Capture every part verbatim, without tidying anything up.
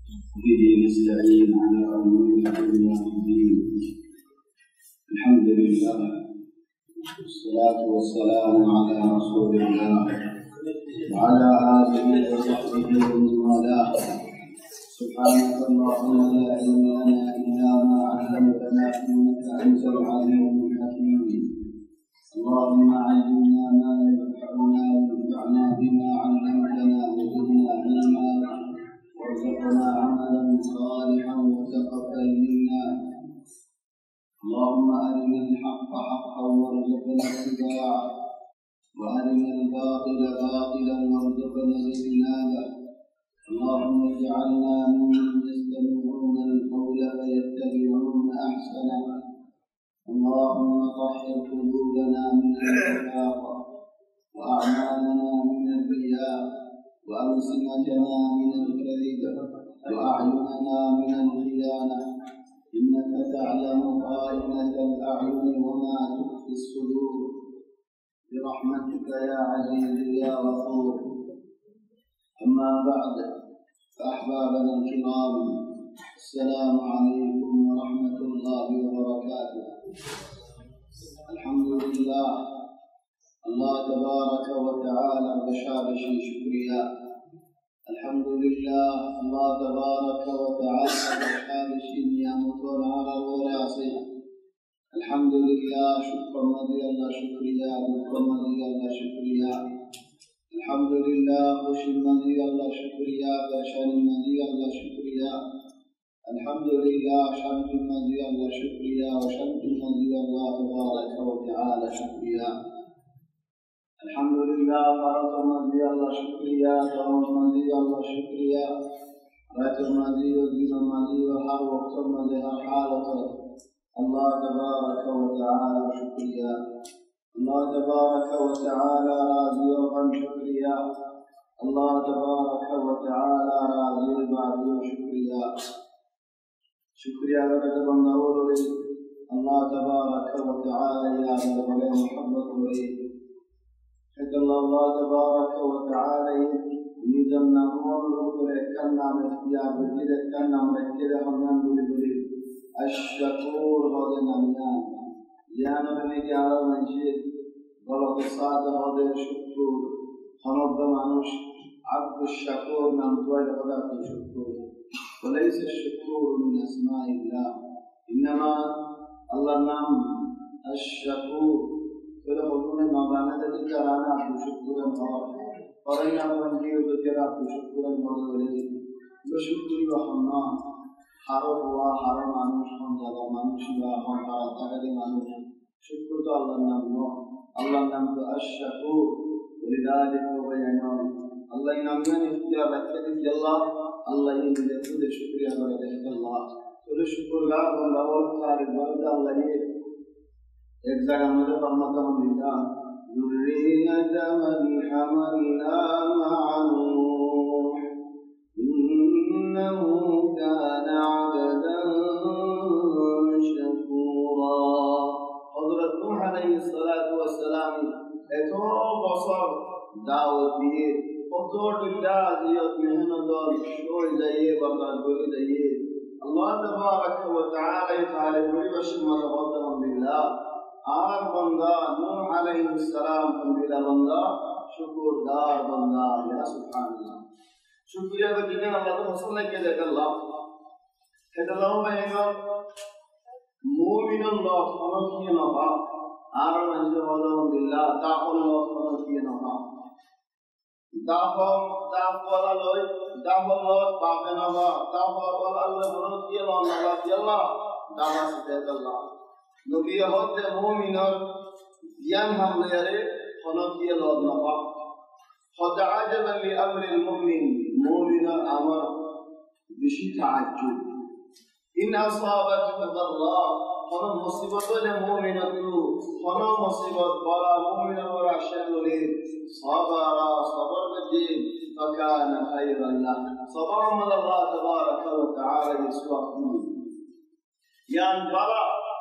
به نستعين على أمور الدنيا والدين. الحمد لله والصلاة والسلام على رسول الله وعلى آله وصحبه ومن والاه. سبحانك اللهم لا علم لنا إلا ما علمتنا إنك أنت العليم الحكيم. اللهم علمنا ما ينفعنا وانفعنا بما علمتنا وزدنا علما وارزقنا عملا صالحا وتقبل منا. اللهم أرنا الحق حقا وارزقنا اتباعه وأرنا الباطل باطلا وارزقنا اجتنابه. اللهم اجعلنا ممن يستمعون القول فيتبعون أحسنه. اللهم طهر قلوبنا من النفاق وأعمالنا من الرياء وألسنتنا من الكذب وأعيننا من الخيانة. إنك تعلم خائنة الأعين وما تخفي الصدور. برحمتك يا عزيز يا غفور. أما بعد، فأحبابنا الكرام، السلام عليكم ورحمة الله وبركاته. الحمد لله، الله تبارك وتعالى بشارش شكريا. الحمد لله، الله تبارك وتعالى بشارش نعمتنا على وراسه. الحمد لله، شكر مدي الله شكريا، شكر مدي الله شكريا. الحمد لله، خوش مدي الله شكريا، بشان مدي الله شكريا. الحمد لله، شمس مدي الله شكريا، وشمس مدي الله تبارك وتعالى شكريا. الحمد لله، فرط مدي الله شكريا، دوم مدي الله شكريا، رات مدي ودين مدي وحر وقت مدي هر حالة الله تبارك وتعالى شكريا. الله تبارك وتعالى راضي وقن شكريا. الله تبارك وتعالى راضي وبعدي شكريا. شكريا لك بندور الله تبارك وتعالى يا رب محبة ولي. حد الله تبارك وتعالى نجمنا نور كنا مسيا بجد كنا مركدا حنان بلي الشكور هذا نميان يانا بني على منشد غلط صاد هذا الشكور خنوب مانوش عبد الشكور نمتوي هذا الشكور وليس الشكور من اسماء الله انما الله نام الشكور. فلا حضور مغانا تذكرانا عبد شكورا مغانا فرأينا بنجي وذكر عبد شكورا مغانا بشكوري وحمام حرف وحرم مانوش خمزادا مانوش وحم حرطاك دي مانوش شكور تو الله نام نو الله نام تو الشكور. ولذلك وبيانون الله ينامنا اختيار ركھتے کہ اللہ اللہ یہ مجھے خود شکریہ کرتے ہیں اللہ تو شکرگار بندہ اور سارے بندہ اللہ یہ ایک جگہ مجھے فرماتا ہوں دیتا ذریت من حملنا مع نوح انه كان عبدا شكورا. حضرت نوح علیہ الصلاة والسلام اتو بصر دعوت دیئے اتو ڈلہ دیت محنت اور شوئی دائیے بردار گوئی دائیے. اللہ تبارک و تعالی تعالی بڑی بشمت غدرم باللہ آر بندہ نوح علیہ السلام بندہ بندہ شکر دار بندہ. یا سبحان اللہ. شکریہ بجنین اللہ تو حسن لکے دیکھ اللہ کہ اللہ بہنگا مومن اللہ خنقی نفا آر منجر غدرم باللہ تاقل اللہ خنقی نفا دافع دافع الله دافع الله باقي نفا دافع الله خنقی اللہ نفا اللہ دافع سید اللہ نبی خود مومن ین حمله یاره خنقی الله نفا. خود عجبا لأمر المؤمن مؤمن امر بشی تعجب إن أصابته ضراء خنا مصيبة لمؤمن تو خنا مصيبة بلا مؤمن ورا شغله صبر صبر بالدين فكان خيرا له. صبر من الله تبارك وتعالى يسوع يعني بلا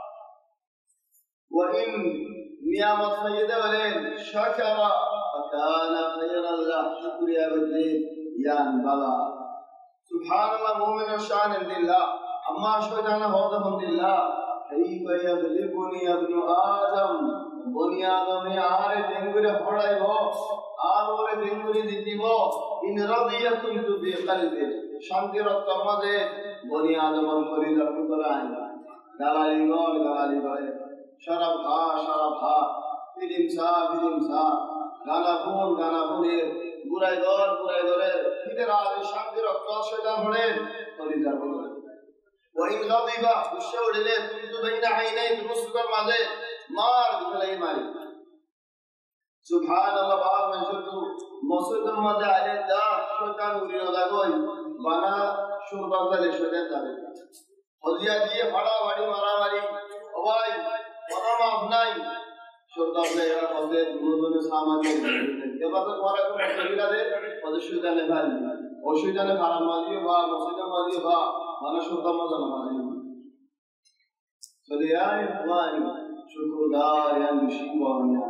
وإن نعمت سيدة ولين شكر فكان خيرا له. شكر يا بالدين يعني بلا subhanallah mu'minun shanan lillah amma shaytana hawdahum lillah kayfa yadlibuni ibnu adam bani adam e are dengure hodaibo are dengure ditibo in radiyatum tu bi qalbi shanti rattamade bani adam koridar mutorai dalali gol dalali bare sharab ha sharab ha filim sa filim sa gana phun gana phune burai gol burai gore fider ade shanti rattam shaytan hode koridar mutorai وإن غضب الشور إليه كنت بين عينيه بمسكر ماذا مار بكلي ماري سبحان الله بعض من شدو مسجد ماذا عليه دا شوكان ورينا دا کوئی بنا شربات دل شوكان دا خديا دي بڑا بڑی مارا ماری اواي مقام ابنائی شربات دے یار خدے دونوں نے سامان دے یہ بات تمہارا کو مشکل دے پدشودا نے بھائی অসুবিধা নেই হারাম মাঝিও বা মসজিদের মাঝিও বা মানুষ উত্তম জানা মাঝি চলে আয় ওয়াই শুকরদার ইয়ান শিবনিয়া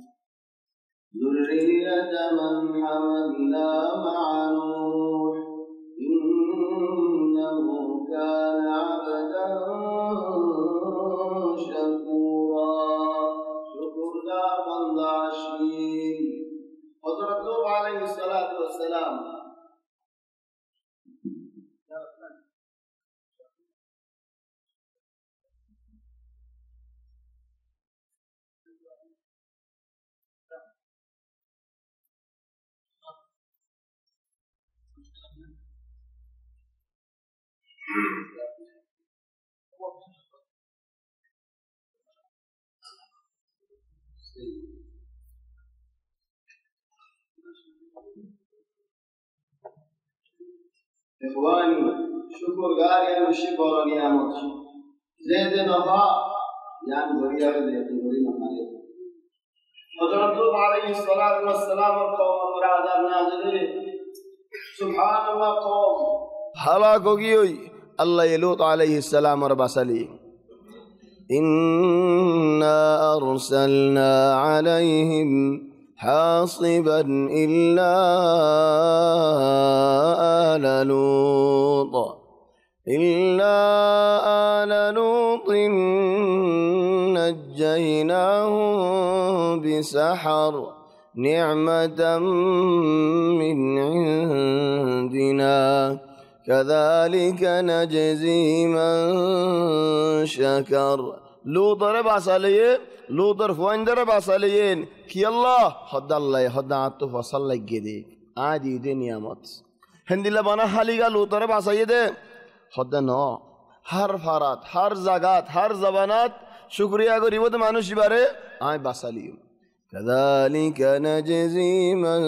ذرية من حملنا مع نوح إنه كان عبدا شكورا شكردار بندہ شیر حضرت نوح علیہ الصلوۃ والسلام إخواني شكر غاري وشكر نعمت زيد نفا يعني بريا زيد بريا مالي حضرت نوح عليه الصلاة والسلام القوم مراد نازل سبحان الله قوم هلاك ہوئی الله يلوط عليه السلام وربسلي إنا أرسلنا عليهم حاصبا إلا آل لوط إلا آل لوط نجيناهم بسحر نعمة من عندنا كذلك نجزي من شكر لوطر باساليه لوطر فويندر باساليين كي الله حد الله حد عطف وصل جدي عادي دنيا مت هندي لبنا حاليغا لوطر باسايده حد نو هر فرات هر زغات هر زبانات شكريا غريبت مانوش باره آي باساليو كذلك نجزي من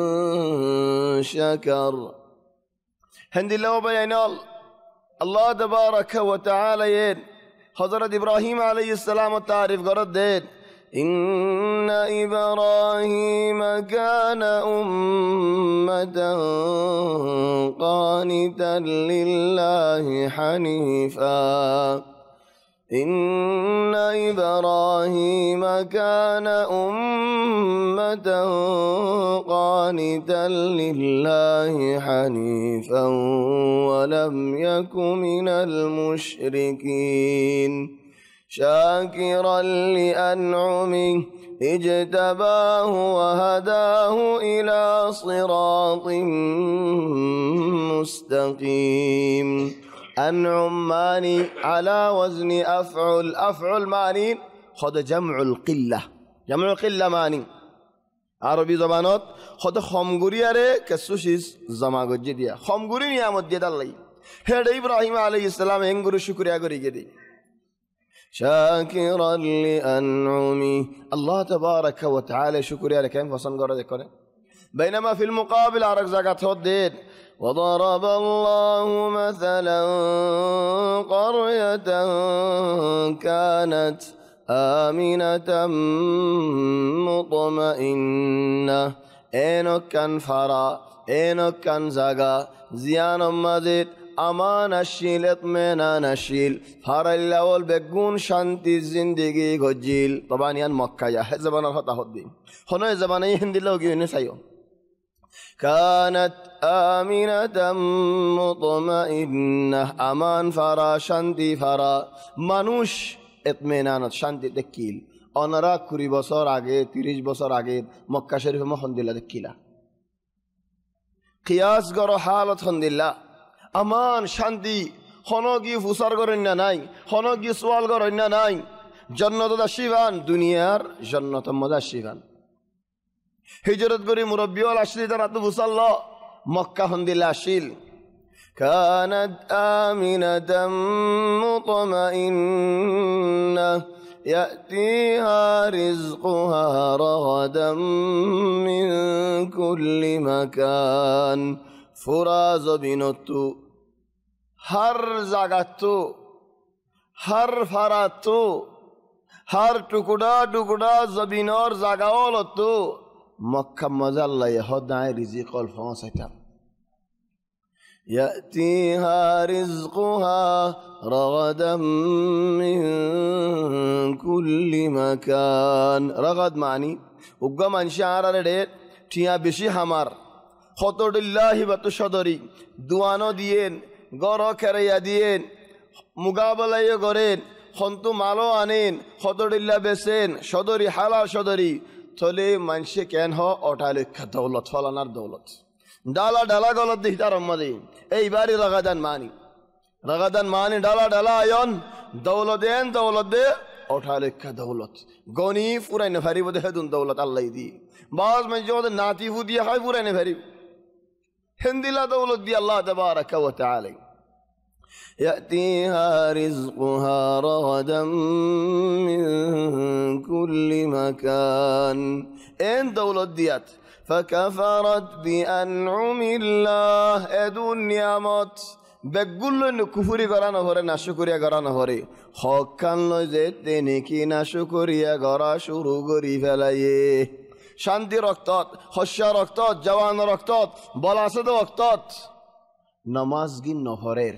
شكر هندي الله بينال الله تبارك وتعالى ين حضرت إبراهيم عليه السلام التعريف قرد دين إن إبراهيم كان أمة قانتا لله حنيفا إن إبراهيم كان أمة قانتا لله حنيفا ولم يك من المشركين شاكرا لأنعمه اجتباه وهداه إلى صراط مستقيم أنعم ماني على وزن أفعل أفعل ماني خد جمع القلة جمع القلة ماني عربي زبانات خد خمغوري أره كسوشيز زماغو جديا خمغوري نعمت جد الله هذا إبراهيم عليه السلام هنغورو شكريا غوري جدي شاكرا لأنعمه الله تبارك وتعالى شكريا لكن فصن غورو ذكره بينما في المقابل عرق زكاة الدين وضرب الله مثلا قرية كانت آمنة مطمئنة إنك كان فرا إنك كان زغا زيان مزيد أمان الشيل اطمئنان الشيل فرا الأول بقون شانتي الزندگي غجيل طبعا يان مكة يا زبان الخطأ الدين هنا زبان يهند الله جيني سيو কানাত আমিনাতাম মুতমাইন্নাহ, আমান ফারা, শান্তি ফারা মানুষ ইতমিনানত শান্তিতে কিল। অনারা কুড়ি বছর আগে তিরিশ বছর আগে মক্কা শরীফ মহন্দিল্লা দেখিলা কিয়াস গর হালত হন্দিল্লা আমান শান্তি, হনগি ফুসার গরণ্য নাই, হনগি সোয়াল গরণ্য নাই, জন্নত দাসিবান, দুনিয়ার জন্নত মদাসিবান। হিজরত করি মুরব্বিওয়াল আসলি তারা তো বুসাল্ল মক্কা হন্দিল্লা আসিল। কানাত আমিনাতাম মুতমাইন্নাহ ইয়াতিহা রিজকুহা রাগাদাম মিন কুল্লি মাকান। ফুরা জবিনতু হর জাগাতু, হর ফারাতু, হর টুকুডা টুকুডা জবিনর জাগাওলতু মক্কা মজাল্লাই হদায় রিজিকল পৌঁছাইতাম। ইয়াতিহা রিজকুহা রাগাদাম মিন কুল্লি মাকান। রাগাদ মানি উগ্গা মানসি আরারে ডে ঠিয়া বেশি হামার খতডিল্লাহি বাতু সদরি দুয়ানো দিয়েন, গর খেরাইয়া দিয়েন, মুগাবলাইও করেন, হন্তু মালো আনেন, খতডিল্লা বেছেন, সদরি হালাল সদরি থলে মানসে কেন হ অটালিকা দৌলত ফলানার দৌলত ডালা ডালা গলত দিই তার মধ্যে এইবারই রাগাদান মানি রাগাদান মানি ডালা ডালা আয়ন দৌলত দেন দৌলত দে অটালিকা দৌলত গনি ফুরাই না ফারিব দে হেদুন দৌলত আল্লাহ দি বাস মানসে ওদের নাতি ফু দিয়ে হয় ফুরাই না ফারিব হিন্দিলা দৌলত দি আল্লাহ তাবারাকা ওয়া তাআলা। يأتيها رزقها رغدا من كل مكان إن دولت ديات فكفرت بأنعم الله أدون نعمت বেগুলো কুফুরি করা না হরে নাশুকরিয়া করা না হরে হক কান লয় যেতে নেকি নাশুকরিয়া করা শুরু করি ফেলাইয়ে শান্তি রক্তত হস্য রক্তত জওয়ান রক্তত বলাসদ রক্তত নামাজ গিন নহরের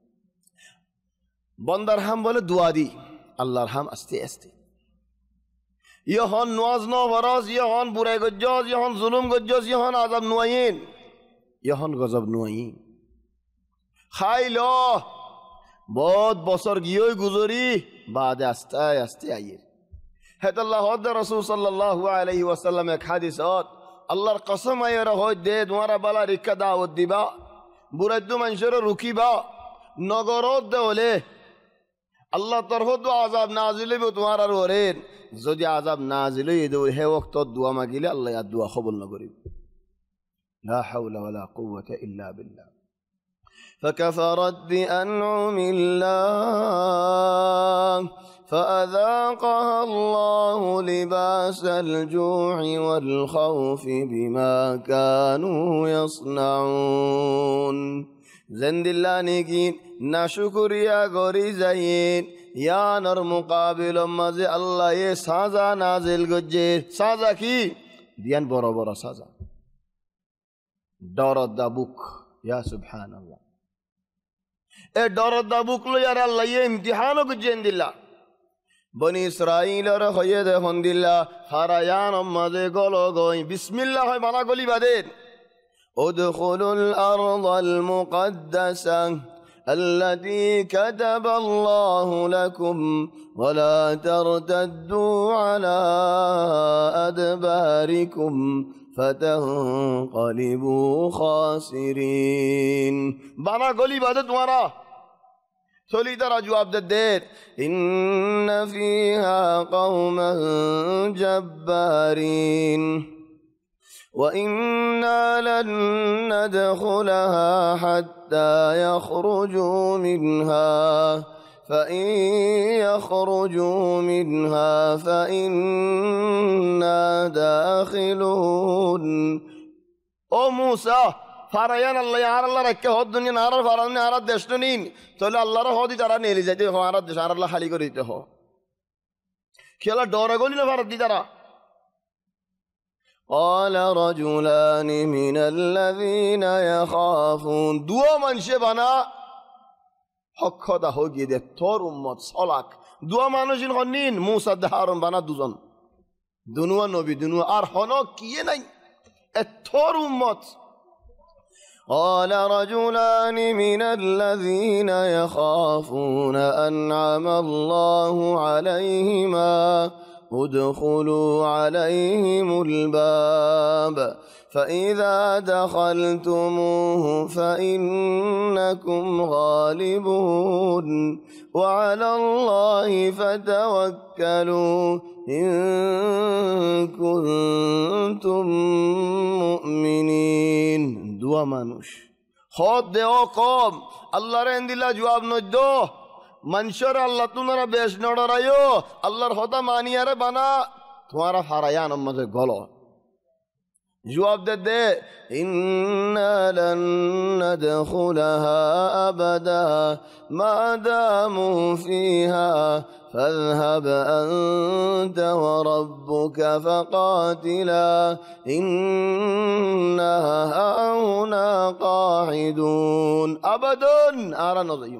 বন্দার হাম বলে দুয়া দি আল্লাহর হাম আস্তে আস্তে ইহন নওয়াজ ন ফরজ ইহন বুরাই গজ্জজ ইহন জুলুম গজ্জজ ইহন আযাব নুয়াইন ইহন গজব নুয়াইন খাইল বহুত বছর গিয়ে গুজরি বাদে আস্তে আস্তে আইয়ের হেতাল্লাহ হদ রাসূল সাল্লাল্লাহু আলাইহি ওয়াসাল্লাম এক হাদিসত আল্লাহর কসম আইরা হয় দে তোমারা বালা রিকা দাওয়াত দিবা বুরাইদু মানুষের রুকিবা নগরত দেওলে আল্লাহ তরফ তো আযাব নাজিল হইব তোমার আর ওরেন যদি আযাব নাজিল হই দে হে ওয়াক্ত দোয়া মাগিলে আল্লাহ আর দোয়া কবুল না করিব লা হাওলা ওয়ালা কুওয়াতা ইল্লা বিল্লাহ فكفرت بأنعم الله فأذاقها الله لباس الجوع والخوف بما كانوا يصنعون زندল্লা নেকিন নাশুকরিয়া গরি যাইন ইয়ানর মুকাবিল মাঝে আল্লাহ এ সাজা নাজিল গজ্জে সাজা কি দিয়ান বড় বড় সাজা ডর দাবুক ইয়া সুবহানাল্লাহ এ ডর দাবুক লইয়ার আল্লাহ এ ইমতিহান গজ্জেন দিল্লা বনি ইসরাইলের হয়ে দেখুন দিল্লা হারায়ান মাঝে গল গই বিসমিল্লাহ হয় বানা গলি বাদেন ادخلوا الأرض المقدسة التي كتب الله لكم ولا ترتدوا على أدباركم فتنقلبوا خاسرين বানা গলি বাদে তোমারা চলি তারা জবাব দেন إن فيها قوما جبارين وإنا لن ندخلها حتى يخرجوا منها فإن يخرجوا منها فإنا داخلون أو موسى ফারায়ান আল্লাহ আর আল্লাহ রাখকে হদ দুনিয়া নার ফারান আর দেশ নিন তাহলে আল্লাহর হদি তারা নেলি যাইতে হ আর দেশ আর আল্লাহ খালি করে দিতে হ খেলা ডরা গলি না ভারত দি তারা قال رجلان من الذين يخافون دو منشه بنا حق خدا ہوگی دے تور امت صلاك دو মানুষিন হনিন মুসা দে হারুন বানা দুজন দুনুয়া নবী দুনুয়া আর হনো কিয়ে নাই اتور امت. قال رجلان من الذين يخافون أنعم الله عليهما ادخلوا عليهم الباب فإذا دخلتموه فإنكم غالبون وعلى الله فتوكلوا إن كنتم مؤمنين. دعا মানুষ خود দেও কম আল্লাহর এন্দিলা জবাব নদ্দো মানুষের আল্লাহ তোমরা বেশ নড়রাইও আল্লাহর হতা মানিয়ারে বানা তোমারা ফারায়ান মধ্যে গলো জবাব দে দে ইন্না লান নাদখুলাহা আবাদা মা দামু ফিহা فاذهب أنت وربك فقاتلا إنا هاهنا قاعدون أبدا آرا نضيم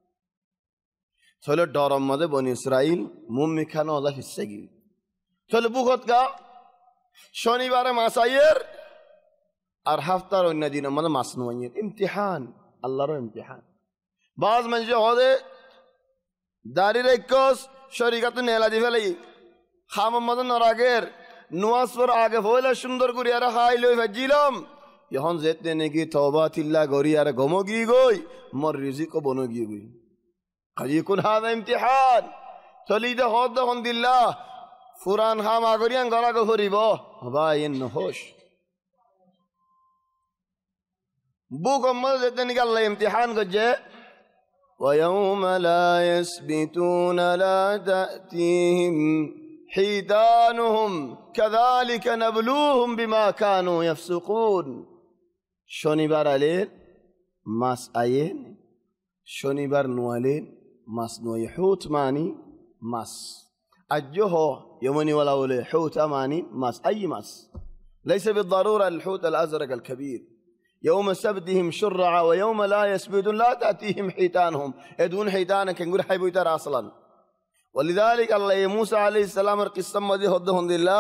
ثلث دارم ماذا بني إسرائيل ممي كانوا الله في السجن ثلث بوخت كا شوني بارا مساير أرحفتار والندين ماذا مصنوعين امتحان الله رو امتحان بعض من جو هذا داری ریکوس شریکت نیلا دی فلی خام مدن نراگر نواز پر آگه فولا شندر گوری اره خای لوی فجیلم یهان زیت دینے کی توبہ تیلا گوری اره گمو گی گوی مر رزق کو بنو گی گوی قجی کن هذا امتحان تلید خود دخون دیلا فران خام آگوریان گرا گو فری با با این نخوش بو کم مدن زیت دینے کی اللہ امتحان کو جے ويوم لا يسبتون لا تأتيهم حيتانهم كذلك نبلوهم بما كانوا يفسقون. شنیبر عليه ماس أين شنیبر نوالين ماس نوي حوت ماني ماس أجهو يومني ولا ولا حوت أماني ماس أي ماس ليس بالضرورة الحوت الأزرق الكبير. يوم سبتهم شرعا ويوم لا يسبتون لا تأتيهم حيتانهم يدون حيتانا كنقول حيبو يتر أصلا. ولذلك الله موسى عليه السلام القصة مدي هدهن الله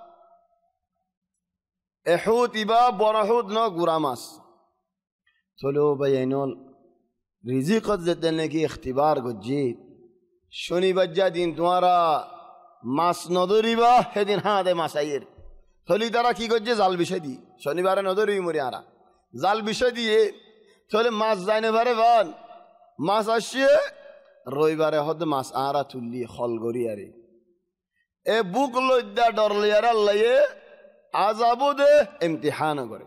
احوت باب ورحوت نو قراماس تلو بينول رزيقت زدن کی اختبار کو جيد شوني بجا دين دوارا ماس ندوري با هدين هذا مساير تلي دارا کی کو جي زال بشدي شوني بارا ندوري مريارا জাল বিষয় দিয়ে তাহলে মাছ যায়নে বারে বান মাছ আসিয়ে রবিবারে হতে মাছ আরা তুললি হল গড়ি আরে এ বুক লজ্জা ডর লিয়ার আল্লাহে আযাবু দে ইমতিহান করে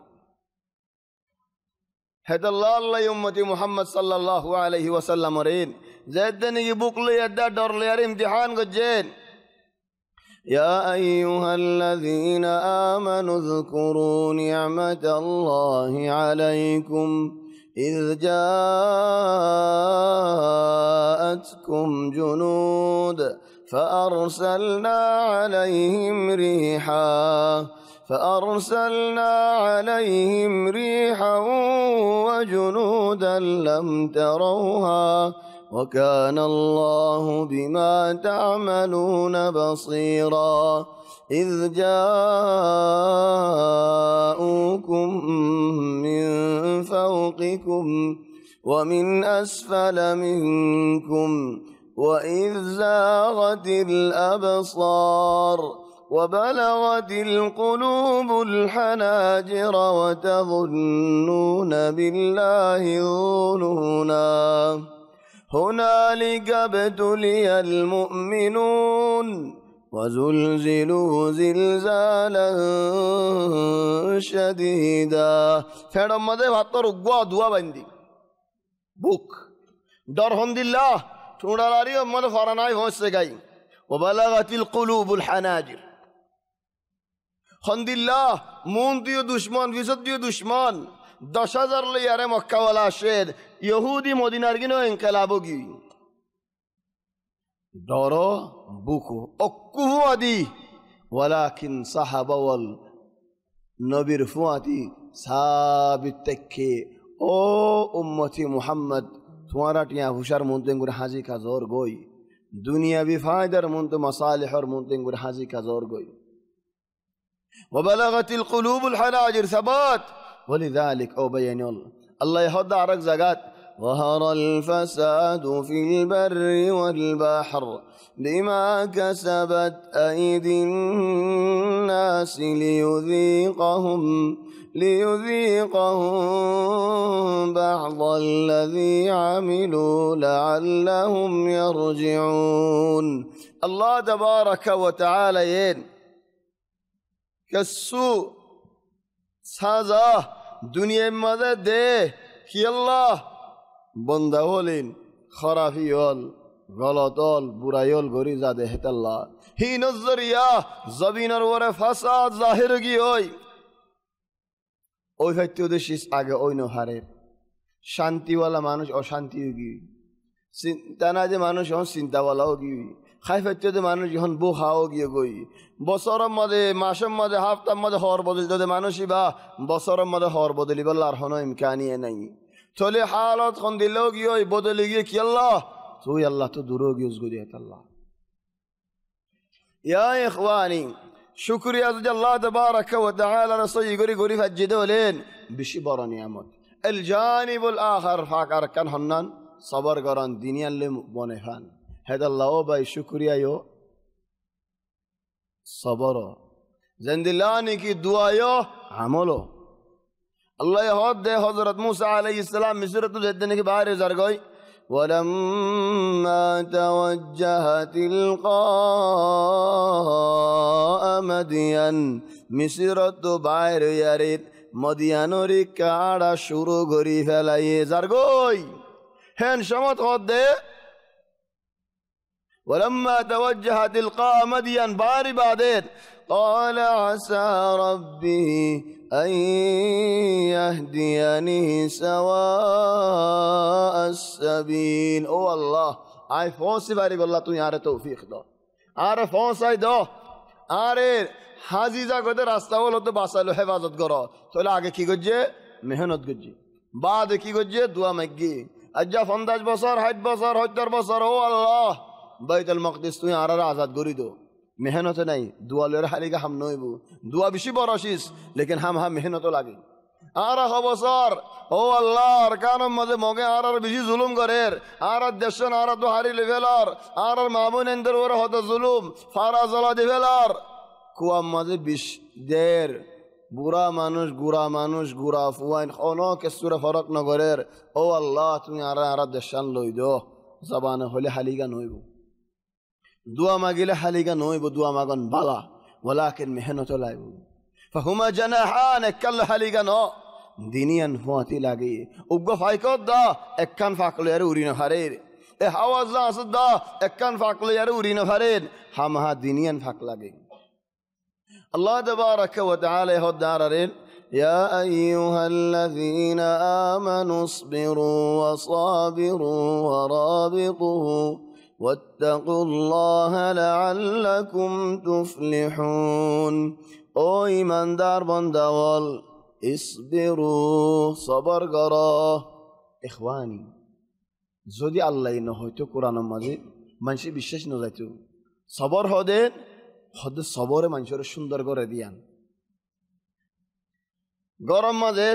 হেদাল্লাহ আল্লাহ উম্মতি মুহাম্মদ সাল্লাল্লাহু আলাইহি ওয়াসাল্লাম রেন যেদিন কি বুক লজ্জা ডর লিয়ার ইমতিহান গজেন يا أيها الذين آمنوا اذكروا نعمة الله عليكم إذ جاءتكم جنود فأرسلنا عليهم ريحا فأرسلنا عليهم ريحا وجنودا لم تروها وكان الله بما تعملون بصيرا. إذ جاءوكم من فوقكم ومن أسفل منكم وإذ زاغت الأبصار وبلغت القلوب الحناجر وتظنون بالله الظنونا هنالك ابتلي المؤمنون وزلزلوا زلزالا شديدا. فعلا ماذا فاتر اقوى دعا بندي بوك در هند الله تونالاري وماذا فرناي فوش سگاي وبلغت القلوب الحناجر هند الله مون ديو دشمن ويزد ديو دشمن দশ হাজার লিয়ারে মক্কাওয়ালা আসেন ইহুদি মদিনার গিনো ইনকালাবো গি ডরো বুকু অকুহু আদি ওয়ালাকিন সাহাবা ওয়াল নবীর ফুয়াতি সাবিত তেকে ও উম্মতি মুহাম্মদ তোমারা টিয়া হুশার মুনতেঙ্গুর হাজি কা জোর গই দুনিয়াবি ফায়দার মুনতে মাসালিহর মুনতেঙ্গুর হাজি কা জোর গই وبلغت القلوب الحناجر ثبات ولذلك أو بينول الله يهد عرق زقات ظهر الفساد في البر والبحر بما كسبت أيدي الناس ليذيقهم ليذيقهم بعض الذي عملوا لعلهم يرجعون. الله تبارك وتعالى ين كسو سازا دنيا ماذا ده كي الله بندهولين خرافيول غلطول برايول غريزة دهت الله هي نظرية زبين الورى فساد ظاهر گيوي ওই হয়তো দেশিস আগে ওই নহারের শান্তিওয়ালা মানুষ অশান্তিও গিয়ে চিন্তা না যে মানুষ এখন চিন্তাওয়ালাও গিয়ে খাই ফেরতে মানুষ এখন বউ খাও গিয়ে গই বছরের মধ্যে মাসের মধ্যে হাফতার মধ্যে হর বদল যদি মানুষই বা বছরের মধ্যে হর বদলি বললে আর হনো ইমকানিয়ে নাই চলে হালত খন দিলেও গিয়ে ওই বদলে গিয়ে কি আল্লাহ তুই আল্লাহ তো দূরও গিয়ে গড়িয়ে আল্লাহ ইয়া ইখওয়ানি শুকরিয়া যদি আল্লাহ তাবারক ওয়া তাআলা রাসূল গরি গরি ফাজ্জিদে হলেন বেশি বড় নিয়ামত আল জানিবুল আখার ফাকার কান হন্নান সবর গরান দিনিয়ালে বনে ফান হেদাল্লাহ বাই শুকরিয়া ইয়ো সবর জিন্দিলানি কি দুআয়ো আমলো আল্লাহ হদ দে হযরত মুসা আলাইহিস সালাম মিসরত যেতে নাকি বাইরে জারগই ولما توجه تلقاء مدين মিসরত বাইরে ইয়ারিত মদিয়ানরি কাড়া শুরু করি ফেলাইয়ে জারগই হেন সমত হদ দে ولما توجه تلقاء مدين باري بعدين قال عسى ربي أن يهديني سواء السبيل أو الله آي فونسي باري بالله تو ياري توفيق دو آره فونسي دو آره হাজিজা গদে রাস্তা হলো তো বাসালো হেফাজত করো তাহলে আগে কি করছে মেহনত করছে বাদ কি করছে দোয়া মাগি আজ্জা পঞ্চাশ বছর ষাট বছর সত্তর বছর ও আল্লাহ বাইতুল মাকদিস তুই আর আজাদ করি দো মেহনত নাই দোয়া লয়ের হালিকা হাম নইব দোয়া বেশি বরশিস লেকিন হাম হাম মেহনত লাগে আর বছর ও আল্লাহর কারণ মাঝে মগে আর বেশি জুলুম করের আর দেশন আর তো হারি লেভেলার আর মামুন এন্দের ওর হত জুলুম ফারা জলা দিভেলার কুয়াম মাঝে বিশ দের বুড়া মানুষ গুড়া মানুষ গুড়া ফুয়াইন কোনো কেসুরে ফরক নগরের ও আল্লাহ তুমি আর আর দেশান লই দো জবানে হলে হালিকা নইব দোয়া মাগিলে হালিকা নইব দোয়া মাগন বালা ওয়ালাকিন মেহনত লাইব ফাহুমা জানাহান একাল হালিকা ন দিনিয়ান হুয়াতি লাগে উগ্গ ফাইকত দা একখান ফাকলে আর উড়ি না হারের এ হাওয়াজ দা আসদ দা একখান ফাকলে আর উড়ি না হারের হামহা দিনিয়ান ফাক লাগে الله تبارك وتعالى هدارين يا أيها الذين آمنوا اصبروا وصابروا ورابطوا واتقوا الله لعلكم تفلحون او ایمان دار بندوال اصبروا صبر کرو اخوانی যদি আল্লাহ ন হয়তো কোরআন মাঝে মানুষ বিশ্বাস ন যাইতো সবর হদে হদে সবরে মানুষের সুন্দর করে দিয়ান গরম মাঝে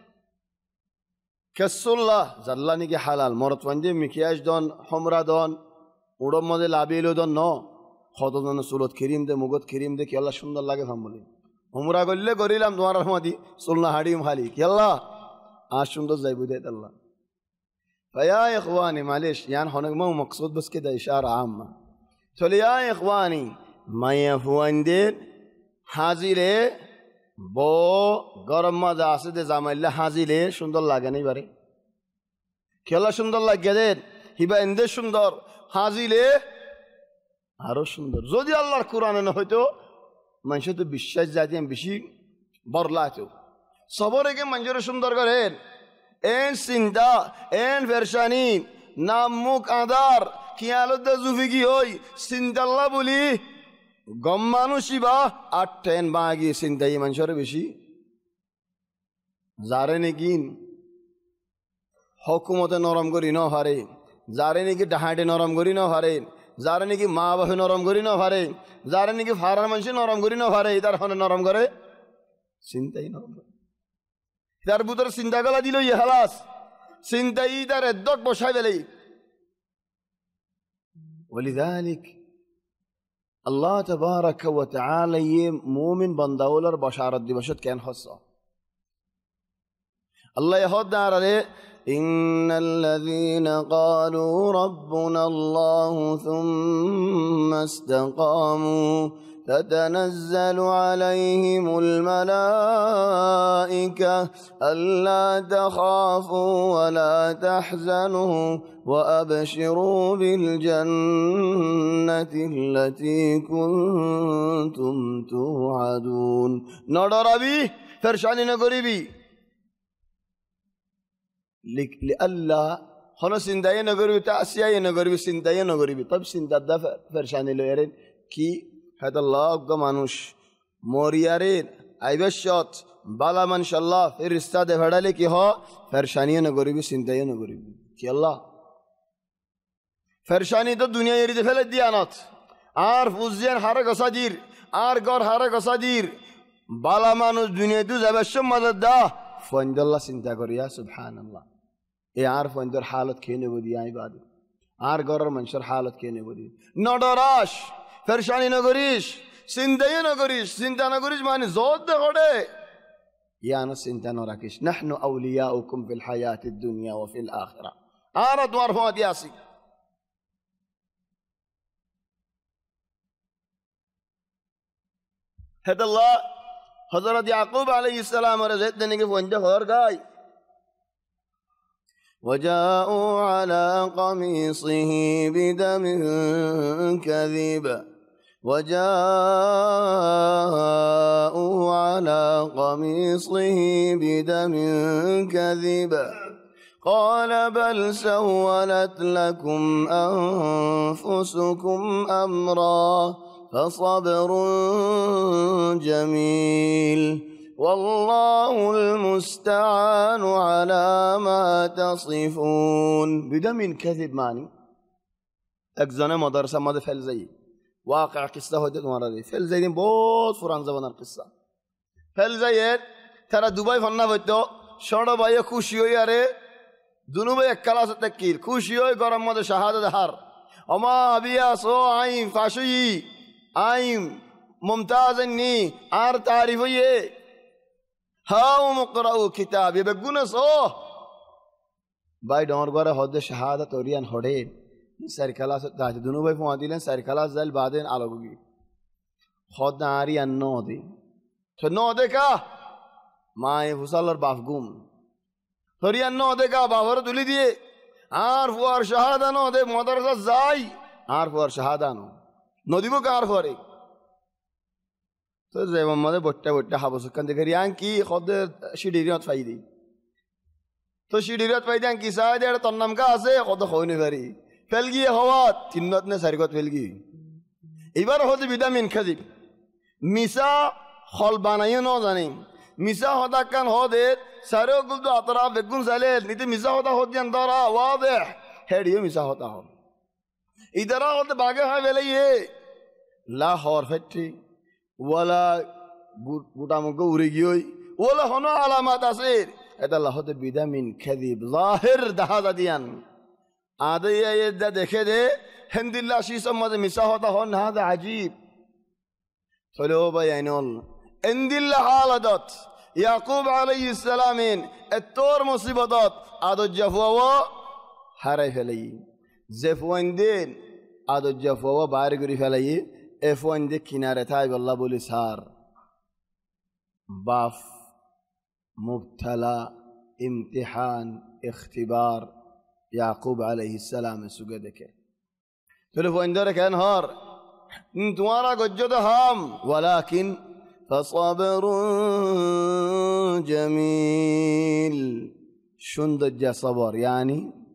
কেসুল্লাহ জাল্লা নাকি হালাল মরত পাঞ্জে মিকিয়াজ দন হমরা দন উড়ম মাঝে লাবিলো দন ন হতজন চুলত খিরিম দে মুগত খিরিম দে কি আল্লাহ সুন্দর লাগে ভাম বলি হমরা করলে করিলাম তোমার রহমাদি চুলনা হাড়িম হালি কি আল্লাহ আর সুন্দর যাইব দে আল্লাহ فيا إخواني معلش يعني هناك مو مقصود بس كده إشارة عامة تقول يا إخواني ما يفوندين হাজিরে বো গরম মজা আছে দে জামাইলে হাজিরে সুন্দর লাগে নাই বারে খেলা সুন্দর লাগে দেন হিবা এন্দে সুন্দর হাজিলে আরো সুন্দর যদি আল্লাহর কোরআনে না হইতো মানুষ তো বিশ্বাস যাতে বেশি বরলাতো সবরেকে মানুষের সুন্দর করেন এন চিন্তা এন ফেরশানি নাম মুখ আদার খেয়ালত জুফি কি হই চিন্তাল্লা বলি গম মানুষই বা আট টেন বাগি চিন্তাই মানুষের বেশি যারে নাকি হকুমতে নরম করি ন হারে যারে নাকি ডাহাটে নরম করি ন হারে যারা নাকি মা বাপে নরম করি না পারে, যারা নাকি ফারার মানুষ নরম করি না পারে, তার হনে নরম করে চিন্তাই নরম করে, তার ভিতরে চিন্তা গলা দিল ইয়ে হালাস চিন্তাই তার এদ্দক বসাই দিলেই। ولذلك আল্লাহ তাবারাকা ওয়া তাআলা ये মুমিন বান্দাওয়ালার বশারত দিবসত কেন হসা আল্লাহ ইহদার রে ইন্নাল লাযীনা ক্বালু রাব্বুনা আল্লাহু থুম্মা ইসতাকামু تتنزل عليهم الملائكة ألا تخافوا ولا تحزنوا وأبشروا بالجنة التي كنتم توعدون نضربي فرشاني نقربي لألا هنا سنداي نقربي تأسياي نقربي سنداي نقربي طب سنداد فرشاني لو يرين كي هذا الله أبقى مانوش موريارين أيبشات بالا من شاء الله في رستاد فدالي كي هو فرشانية نغريبي سنتاية نغريبي كي الله فرشاني تو دنيا يريد فلت ديانات عارف وزيان حرق صدير عارقار حرق صدير بالا مانوش دنيا تو زبشم مدد دا فاند الله سنتا قريا سبحان الله اي عارف واندر حالت كيني ودي آي بعد عارقار منشر حالت كيني ودي ندراش فرشاني نگریش سندهی نگریش سنتا نگریش معنی زود دخوده يا ناس سنتا نراكش نحن أولياؤكم في الحياة الدنيا وفي الآخرة آرد وارفوات ياسي هذا الله حضرت يعقوب عليه السلام ورزيت دنيك فوانجا خور گاي وجاءوا على قميصه بدم كذب وجاءوا على قميصه بدم كذب قال بل سولت لكم أنفسكم أمرا فصبر جميل والله المستعان على ما تصفون بدم كذب معني أجزنا مدرسة ماذا فلزي واقع قصة هدت مرة فلزي बहुत पुरान ज़मानार قصة فلزي ترى دبي فنّا بيتو شرط بايا خوشيو ياره دونو بايا كلاس تكير خوشيو يقرم ماذا شهادة هار أما أبيا سو عين فاشوي عين ممتازني عار تعرفيه هاو مقرأوا كتاب يبقونا صوه باي دور غره هود شهادة توريان هودين سر كلاس تاج دونو باي فواديلن سر كلاس زل بعدين علوغي خود ناري النو دي تو نو دي كا ما يفصلر بافغوم توريان نو دي كا بافر دولي دي عارف وار شهادة نو دي مدرسة زاي عارف وار شهادة نو نو دي بو كار فوري تو زي ماما بوتا بوتا حبسو كان دكريان كي خود شيديريات فايدي تو شيديريات فايدان كي سايدر تنم کا আছে خود خويني فري فلگي هوات تنات نه سرگات فلگي এবার হতে ভিটামিন খাদি মিসা খল বানায় না জানি মিসা হতা কান হদে সারে গুলদো আতরা বেগুন সালে নিতে মিসা হতা হত জানদারা واضح হেডিও মিসা হতা হ ইদারা হতে বাগে হয় বেলে ये লাহোর ফেট্রি ولا بوتامك وريجيوي ولا هنا علامات أصير هذا الله هذا بيدا من كذب ظاهر ده هذا ديان هذا يدا دكده هند الله شيء سمى ده مساحة هون هذا عجيب فلو بيانول هند الله حالات يعقوب عليه السلام التور مصيبات هذا الجفوا هراي فلي زفوندين هذا الجفوا بارغري فلي افوان دي كنارة تاي والله بولي سار باف مبتلى امتحان اختبار يعقوب عليه السلام سجدك تلفون دارك انهار انتوارا قجد هام ولكن فصبر جميل شندج صبر يعني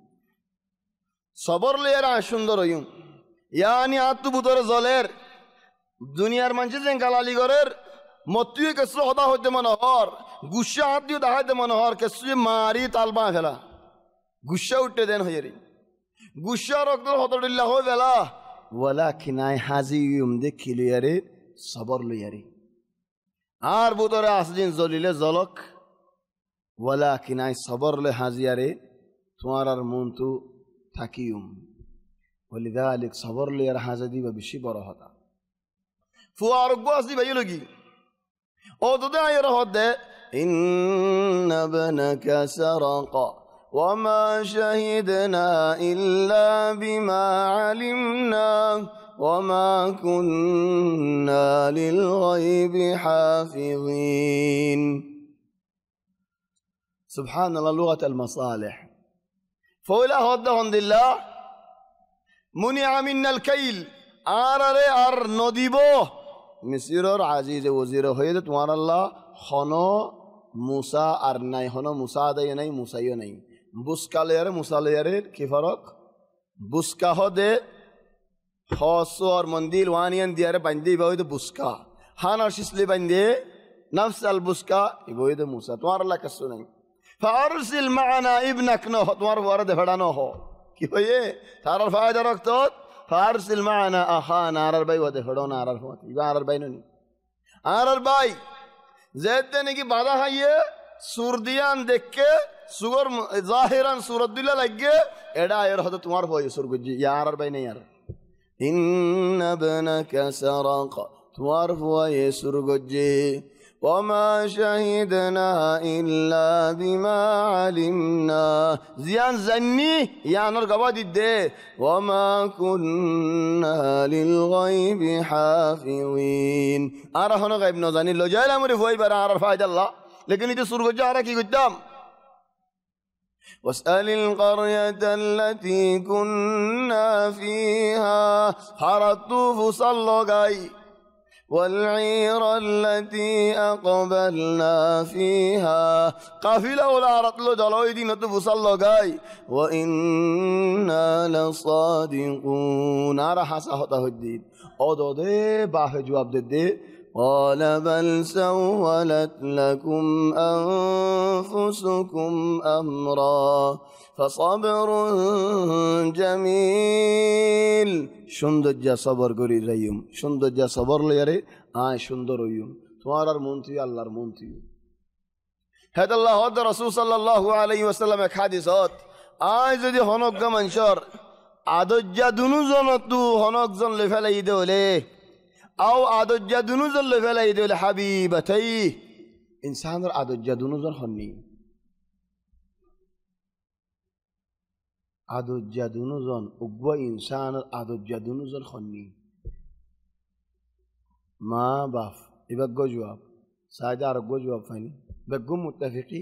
صبر لي يرى شندر يوم يعني عطو بطور زولر দুনিয়ার মানুষ যেন গালালি করের মতুয়ে কেসু হতা হইতে মনোহর গুসা হাত দিয়ে দেখাইতে মনোহর কেসু মারি তালবা ফেলা গুসা উঠতে দেন হইয়ারি গুসা রক্ত হতডিল্লা হয়ে বেলা ولكن أي حزيم دكيلو يري صبر له يري আর বুতরে আসদিন জলিলে জলক ولكن أي صبر له حزيري তোমার আর মন তো থাকিউম ولذلك صبر له ير حزدي بشي برهتا فوار قاسي بيلوغي او تدا يرهد إن ابنك سرق وما شهدنا إلا بما علمنا وما كنا للغيب حافظين سبحان الله لغة المصالح فولا هدهم لله منع منا الكيل آرরে আর নদিব মিসরের আজিজ ওজির হয়ে তোমার আল্লাহ হনো মুসা আর নাই হনো মুসা আদায় নাই মুসাইও নাই বুসকালেয়ারে মুসালেয়ারের কি ফরক বুসকা হদে হসো আর মন্দির ওয়ানিয়ান দিয়ারে বান্ধে ইবাইদ বুসকা হান আর শিসলি বান্ধে নফস আল বুসকা ইবাইদ মুসা তোমার আল্লাহ কিছু নাই ফারসিল মা'না ইবনাক ন তোমার ওয়ারদে ফেড়ানো হ কি হয়ে তার ফায়দা রাখত ফারসিল মা'না আখানা আর ভাই ওদে ফেড়ানো আর ফত ইবা আর ভাই ননি আর ভাই যেতে নাকি বাধা হাইয়ে সুরদিয়ান দেখকে সুগর জাহিরান সুরত দিলা লাগে এডা এর হতো তোমার ভয় সুরগুজি ইয়ার আর ভাই নাই আর إن ابنك سرق توارف ويسرقجي وما شهدنا إلا بما علمنا زيان زني يعني رقبات الدي وما كنا للغيب حافظين أرى هنا غيب نظاني لو جاء الأمر فوي برا عرف فايد الله لكن إذا سرقجي عركي قدام واسأل القرية التي كنا فيها حرطوا فصلوا قاي والعير التي أقبلنا فيها قافلة ولا رطلوا دلوي دينة فصلوا قاي وإنا لصادقون أرى حساهته الدين أودو دي باه جواب دي قال بل سولت لكم أنفسكم أمرا فصبر جميل সুন্দর সবর করি রাইম সুন্দর সবর লয়ারে আয় সুন্দর হইম তোমার আর মন তুই আল্লাহর মন তুই হেদ আল্লাহ হদ রাসূল সাল্লাল্লাহু আলাইহি ওয়াসাল্লাম এক হাদিসত আয় যদি হনক মানুষর আদজ্জা দুনুজন তু হনকজন লেফালাই দেলে আও আদজ্জা দুনুজন লেফালাই দেলে হাবিবাতাই ইনসানের আদজ্জা দুনুজন হননি আদজ্জা দুনুজন উগ্র ইনসানের আদজ্জা দুনুজন হননি মা বাপ এবার গো জবাব সাইদা আর গো জবাব ফাইনি বেগুম মুত্তাফিকি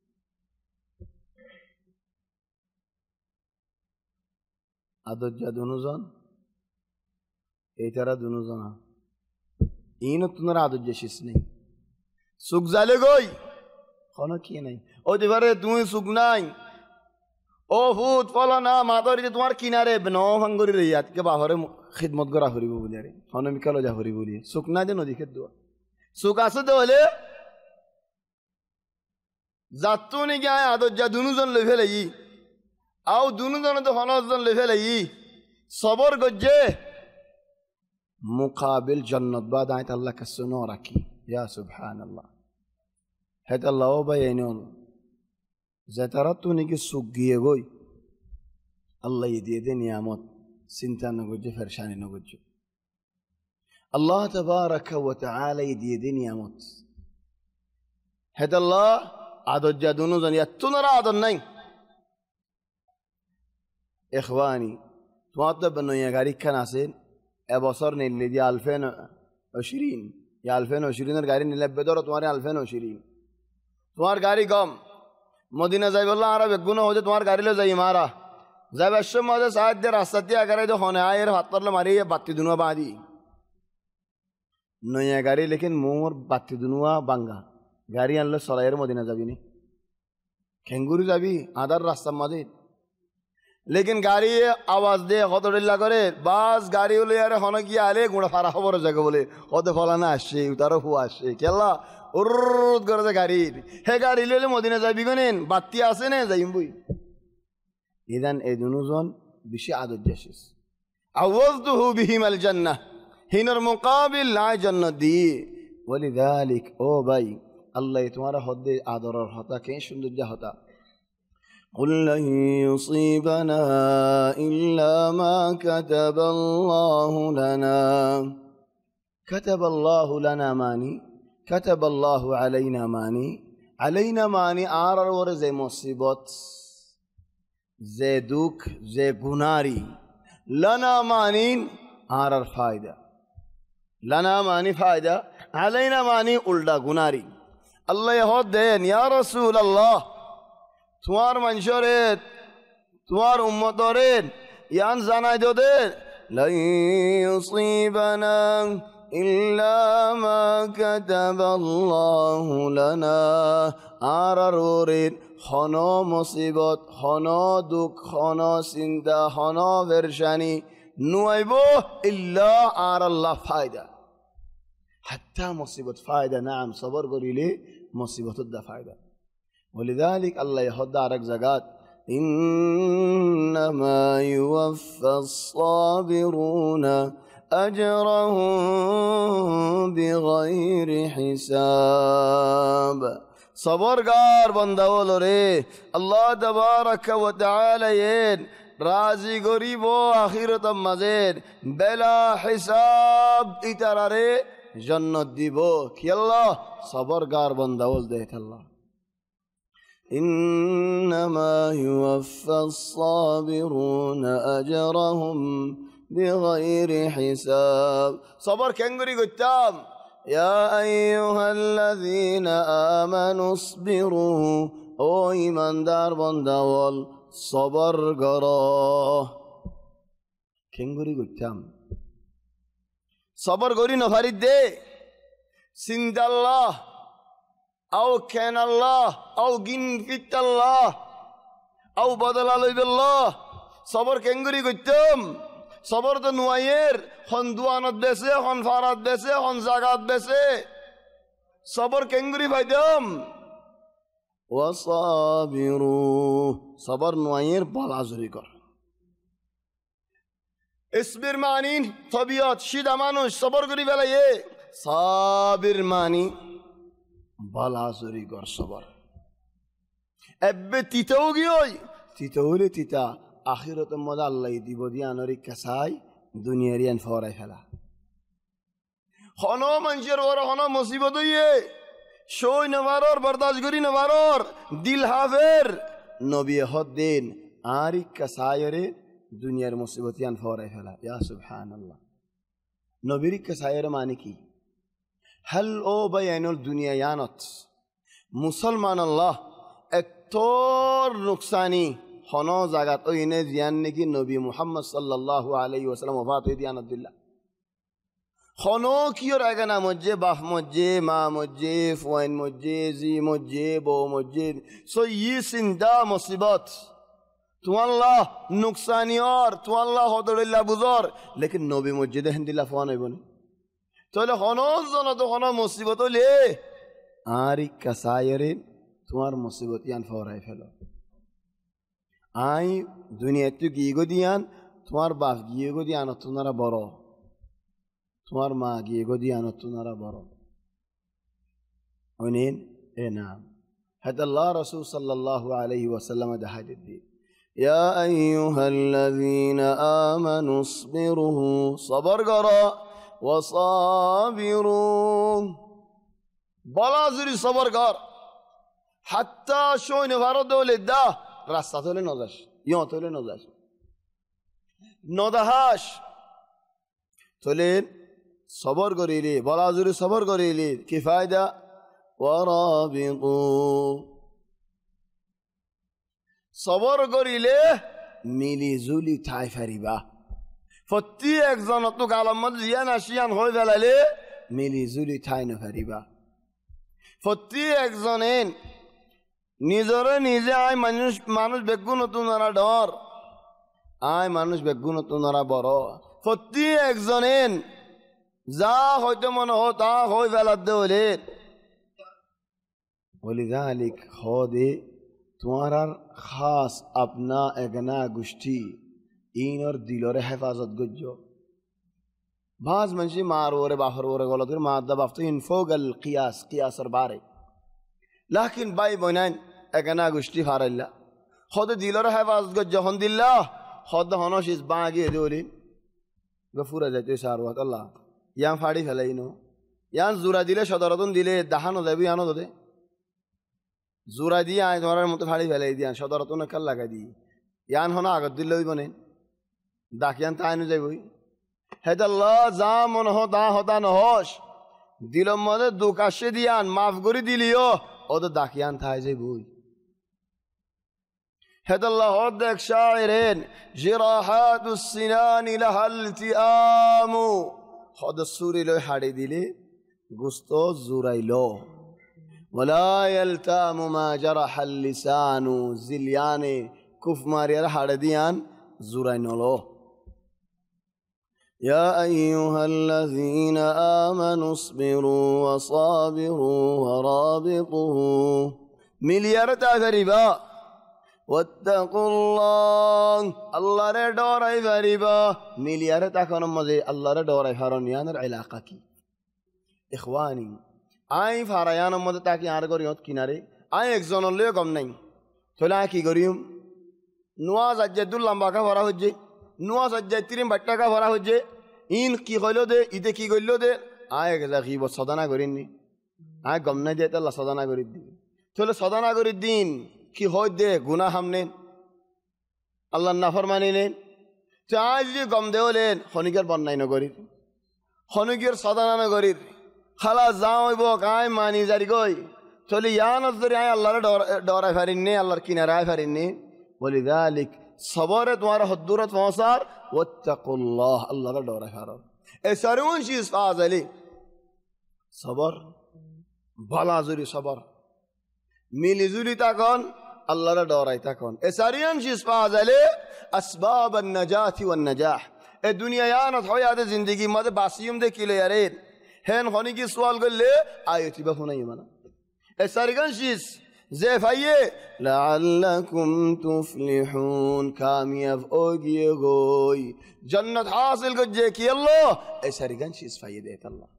আদজ্জা দুনুজন এই তারা দুনুজন ইন তোমার আদজ্জা শেষ নেই সুখ জালে গই কোনো কি নাই ও দিবারে তুমি সুখ নাই ও ভূত ফল না মাদরি তোমার কিনারে ন ভাঙ্গরি রে আজকে বাহরে খিদমত করা হরিব বলি আরে হনমিকাল যা হরি বলি সুখ না যে নদী খেত দোয়া সুখ আছে তো হলে যাত্তু নি গায় আদজ্জা দুনুজন লই ফেলাই আও দুনুজন তো হনজন লই ফেলাই সবর গজ্জে মুকাবিল জান্নাত বাদ আয়াত আল্লাহ কাসনো রাখি ইয়া সুবহানাল্লাহ হেত আল্লাহ বাইনন যেতারা তু নাকি সুখ গিয়ে গই আল্লাহ দিয়ে দে নিয়ামত চিন্তা নগজ্জে ফেরশানি নগজ্জে আল্লাহ তাবারাকা ওয়া তাআলা দিয়ে দে নিয়ামত হেত আল্লাহ আদজ্জা দুনুজন ইয়াতুনরা আদন নাই ইখওয়ানি তোমার তো বনয়া গাড়ি খান আছে এবছর নিলে যে আলফেন আশরিন ইয়া আলফেন আশরিনের গাড়ি নিলে বেদর তোমার আলফেন আশরিন তোমার গাড়ি কম মদিনা যাই বললো আর বেগুন হচ্ছে তোমার গাড়ি লো যাই মারা যাই বেশম মধ্যে সাহায্য রাস্তা দিয়ে আগারে তো হনে আয়ের হাত পারলে মারিয়ে বাতি দুনুয়া বাঁধি নয়া গাড়ি লেকিন মোর বাতি দুনুয়া বাঙ্গা গাড়ি আনলে সরাইয়ের মদিনা যাবি নি খেঙ্গুরি যাবি আদার রাস্তার মাঝে লেকিন গাড়ি আওয়াজ দিয়ে হতডিল্লা করে বাস গাড়ি হলে আরে হনে গিয়ে আলে গুঁড়া ফারা খবর জায়গা বলে হতে ফলানা আসছে তারও হু আসছে কেলা উরুদ করে গাড়ির হে গাড়ি লইলে মদিনা যাবি গনেন বাতি আছে না যাইম বই ইদান এই দুজন বেশি আদর শেষ عوضته بهم الجنة هنا المقابل لا جنة دي ولذلك او باي الله تمہارا خود آدر ہوتا کہیں سندر جا ہوتا قل لن يصيبنا إلا ما كتب الله لنا كتب الله لنا ماني كتب الله علينا ماني علينا ماني آرر ور زي مصيبت زي دوك زي گناري لنا ماني آرر فائدة لنا ماني فائدة علينا ماني উল্টা গুনারি আল্লাহ হদ দেন ইয়া রাসূল আল্লাহ তোমার মানুষের তোমার উম্মতের ইয়ান জানাই দে লা ইউসিবানা ইল্লা মা কাতাবাল্লাহু লানা আরারুরিন হন মুসিবত হন দুঃখ হন চিন্তা হন পেরেশানি নুয়াইব ইল্লা আর আল্লাহ ফায়দা حتى مصيبة فائدة نعم صبر قريلي مصيبة الدا فائدة ولذلك الله يحض عرق زقات إنما يوفى الصابرون أجرهم بغير حساب صبر قار بندول ري الله تبارك وتعالى ين راضي قريب آخرة مزيد بلا حساب اتراري جنت دیبو کہ اللہ صبرگار بندول دیت اللہ انما يوفى الصابرون اجرهم بغير حساب صبر كنغري قتام يا ايها الذين امنوا اصبروا او ایمان دار بندول صبر کرو كنغري قتام صبر করি না ফারিদ দে সিন্দ আল্লাহ আও কেন আল্লাহ আও গিন ফিত আল্লাহ আও বদলা লইব আল্লাহ صبر কেঙ্গুরি কইতাম صبر তো নুয়ায়ের হন দুয়ানত বেসে হন ফারাত বেসে হন জাগাত বেসে صبر কেঙ্গুরি ফাইদাম ওয়াসাবিরু صبر নুয়ায়ের বালাজুরি কর اصبر معني طبيعت شيدا مانوش صبر قري بلا يه صابر معني بلا زوري قر صبر اب تيتوغي اوي تيتولي تيتا آخرت مدى الله يدي بوديان وري كساي دنيا ريان فوري فلا خانو منشر ورا خانو مصيبت يه شوي نوارور برداشت قري نوارور دل حافر نبي خود دين آري كساي وري দুনিয়ার মুসিবতিয়ান ফরাই ফেলা ইয়া সুবহানাল্লাহ নবীর কাসায়ের মানে কি হল ও বায়ানুল দুনিয়া ইয়ানত মুসলমান আল্লাহ একতর নুকসানি হন জাগাত ওইনে জিয়ান নাকি নবী মুহাম্মদ সাল্লাল্লাহু আলাইহি ওয়াসাল্লাম ওফাত হই দিয়ান আব্দুল্লাহ হন কিয়র আগনা মজ্জে বাপ মজ্জে মা মজ্জে ফুয়াইন মজ্জে জি মজ্জে বউ মজ্জে সো ই সিন্দা মুসিবত تو اللہ نقصانی اور تو اللہ حضر اللہ بزار لیکن نبی مجید ہندی لفوانے بنے تو لے خانوز زنہ تو خانو مصیبتو لے آری کسائرین تمہار مصیبتیان فورائی فیلو آئی دنیا تو گیگو دیان تمہار باف گیگو دیان تو نرا برو تمہار ماں گیگو دیان تو نرا برو انین اے نام حد اللہ رسول صلی اللہ علیہ وسلم دہا جدی يا أيها الذين آمنوا اصبروا صبر قرأ وصابروا بلا زري صبر قر حتى شوين فرد ولده راسته تولي نزاش يوم تولي نزاش ندهاش تولي صبر قريلي بلا زري صبر قريلي كفاية ورابطوا صبر করিলে মিলি জুলি ঠাই ফারিবা প্রতি একজন তো আলামত জিয়ান আসিয়ান হয়ে ফেলালে মিলি জুলি ঠাই না ফারিবা প্রতি একজনের নিজরে নিজে আই মানুষ মানুষ বেগুন তোনারা ডর আই মানুষ বেগুন তোনারা বড় প্রতি একজনের যা হয়তো মনে হয় তা হয়ে ফেলার দেওলে ولذلك خودي तुम्हारा खास अपना एगना गुष्टी اینر دیلاره حفاظت گجو باز منشی ماروره باخروره غلطیر ماده بافته این فوق القياس قياس باره لكن باي بونان اگنا گشتی فارلا خود دیلاره حفاظت گجو هند الله خود هنوش از باگی دولین گفور جاتے ساروات الله یان فاڑی فلینو یان زورا دیله شدارتون دیله دهانو دبی یانو داده زورا دی آئے تمہارے متفاڑی فلی دیان شدارتون کل لگا دی یان ہونا آگد دل لوی بنین داکیان تاینو جای بوئی هد الله زامن ہوتا ہوتا نهوش دیلم مده دوکاشه دیان مافگوری دیلیو او دا داکیان تای جای بوئی هد الله هدك شاعرين جراحات السنان لها التئام هذا السوري لو حدي ديلي غستو زورايلو ولا يلتام ما جرح اللسان زلياني كف ماريا حديان زوراينولو يا أيها الذين آمنوا اصبروا وصابروا ورابطوا مليار تغريبا واتقوا الله الله ره دورای فریبا مليار تاکنم مزه الله ره دورای فرانیان العلاقه کی اخوانی আই ফারায়ানোর মধ্যে তাকে আর করিও কিনারে আই একজনের লিয়ে কম নাই তাহলে আই কি করিম নোয়া সাজ্জাদুল লম্বাকা ভরা হচ্ছে নোয়া সাজ্জাতিরিম বাট্টাকা ভরা হচ্ছে ইন কি কইলো দে ইতে কি কইলো দে আই একলা কি সদানা করিনি আই গম নাই দে আল্লাহ সদানা করি দি তাহলে সদানা করি দিন কি হয় দে গুনাহ হামনে আল্লাহর নাফরমানি নেন তো আজ যে গম দেওলেন খনিকের বন্যাই নগরীর খনিকের সদানা নগরীর খালা যাওইব কাই মানি জারি গই চলি ইয়ানত ধরে আয় আল্লাহর ডরাই ফারিননি আল্লাহর কিনারায় ফারিননি বলি যালিক সবরে তোমার হদ্দুরত পৌঁছার ওয়াত্তাকুল্লাহ আল্লাহর ডরাই ফারো এ সারুন চিজ ফাজালি সবর ভালা জুরি সবর মিলি জুলি তাকন আল্লাহর ডরাই তাকন এ সারিয়ান চিজ ফাজালি আসবাব النجاة والنجاح এ দুনিয়া ইয়ানত হায়াতে জিন্দেগি মধ্যে বাসিয়ম দে কিলে ইয়ারে هن خوني کی سوال گلے آیتی بخونا یمانا اسارگان شیس زیفائیے لعلکم تفلحون کامیاب اوگی گوئی جنت حاصل گجے کی اللہ اسارگان شیس فائیے دیتا اللہ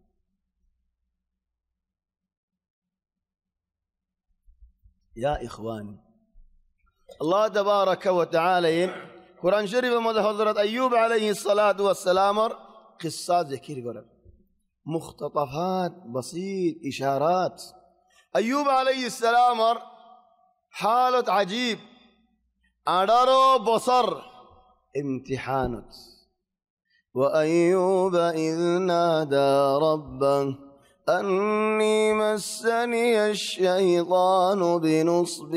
یا اخوانی اللہ تبارک و تعالی قرآن شریف مدى حضرت ایوب علیہ الصلاة والسلام قصہ ذکر کرد مختطفات بسيط إشارات أيوب عليه السلام حالة عجيب أدارو بصر امتحانات وأيوب إذ نادى ربه أني مسني الشيطان بنصب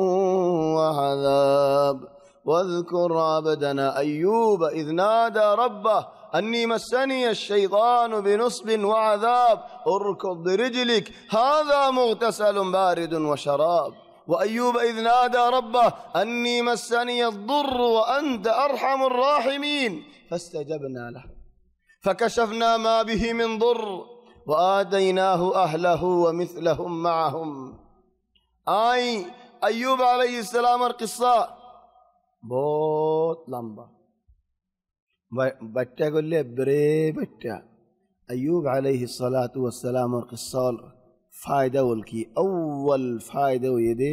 وعذاب واذكر عبدنا أيوب إذ نادى ربه أني مسني الشيطان بنصب وعذاب اركض برجلك هذا مغتسل بارد وشراب وأيوب إذ نادى ربه أني مسني الضر وأنت أرحم الراحمين فاستجبنا له فكشفنا ما به من ضر وآتيناه أهله ومثلهم معهم آي أيوب عليه السلام القصة بوت لمبا بچہ گلے برے بچہ ایوب علیہ الصلاة والسلام القصة فائدہ والکی اول فائدہ یہ دے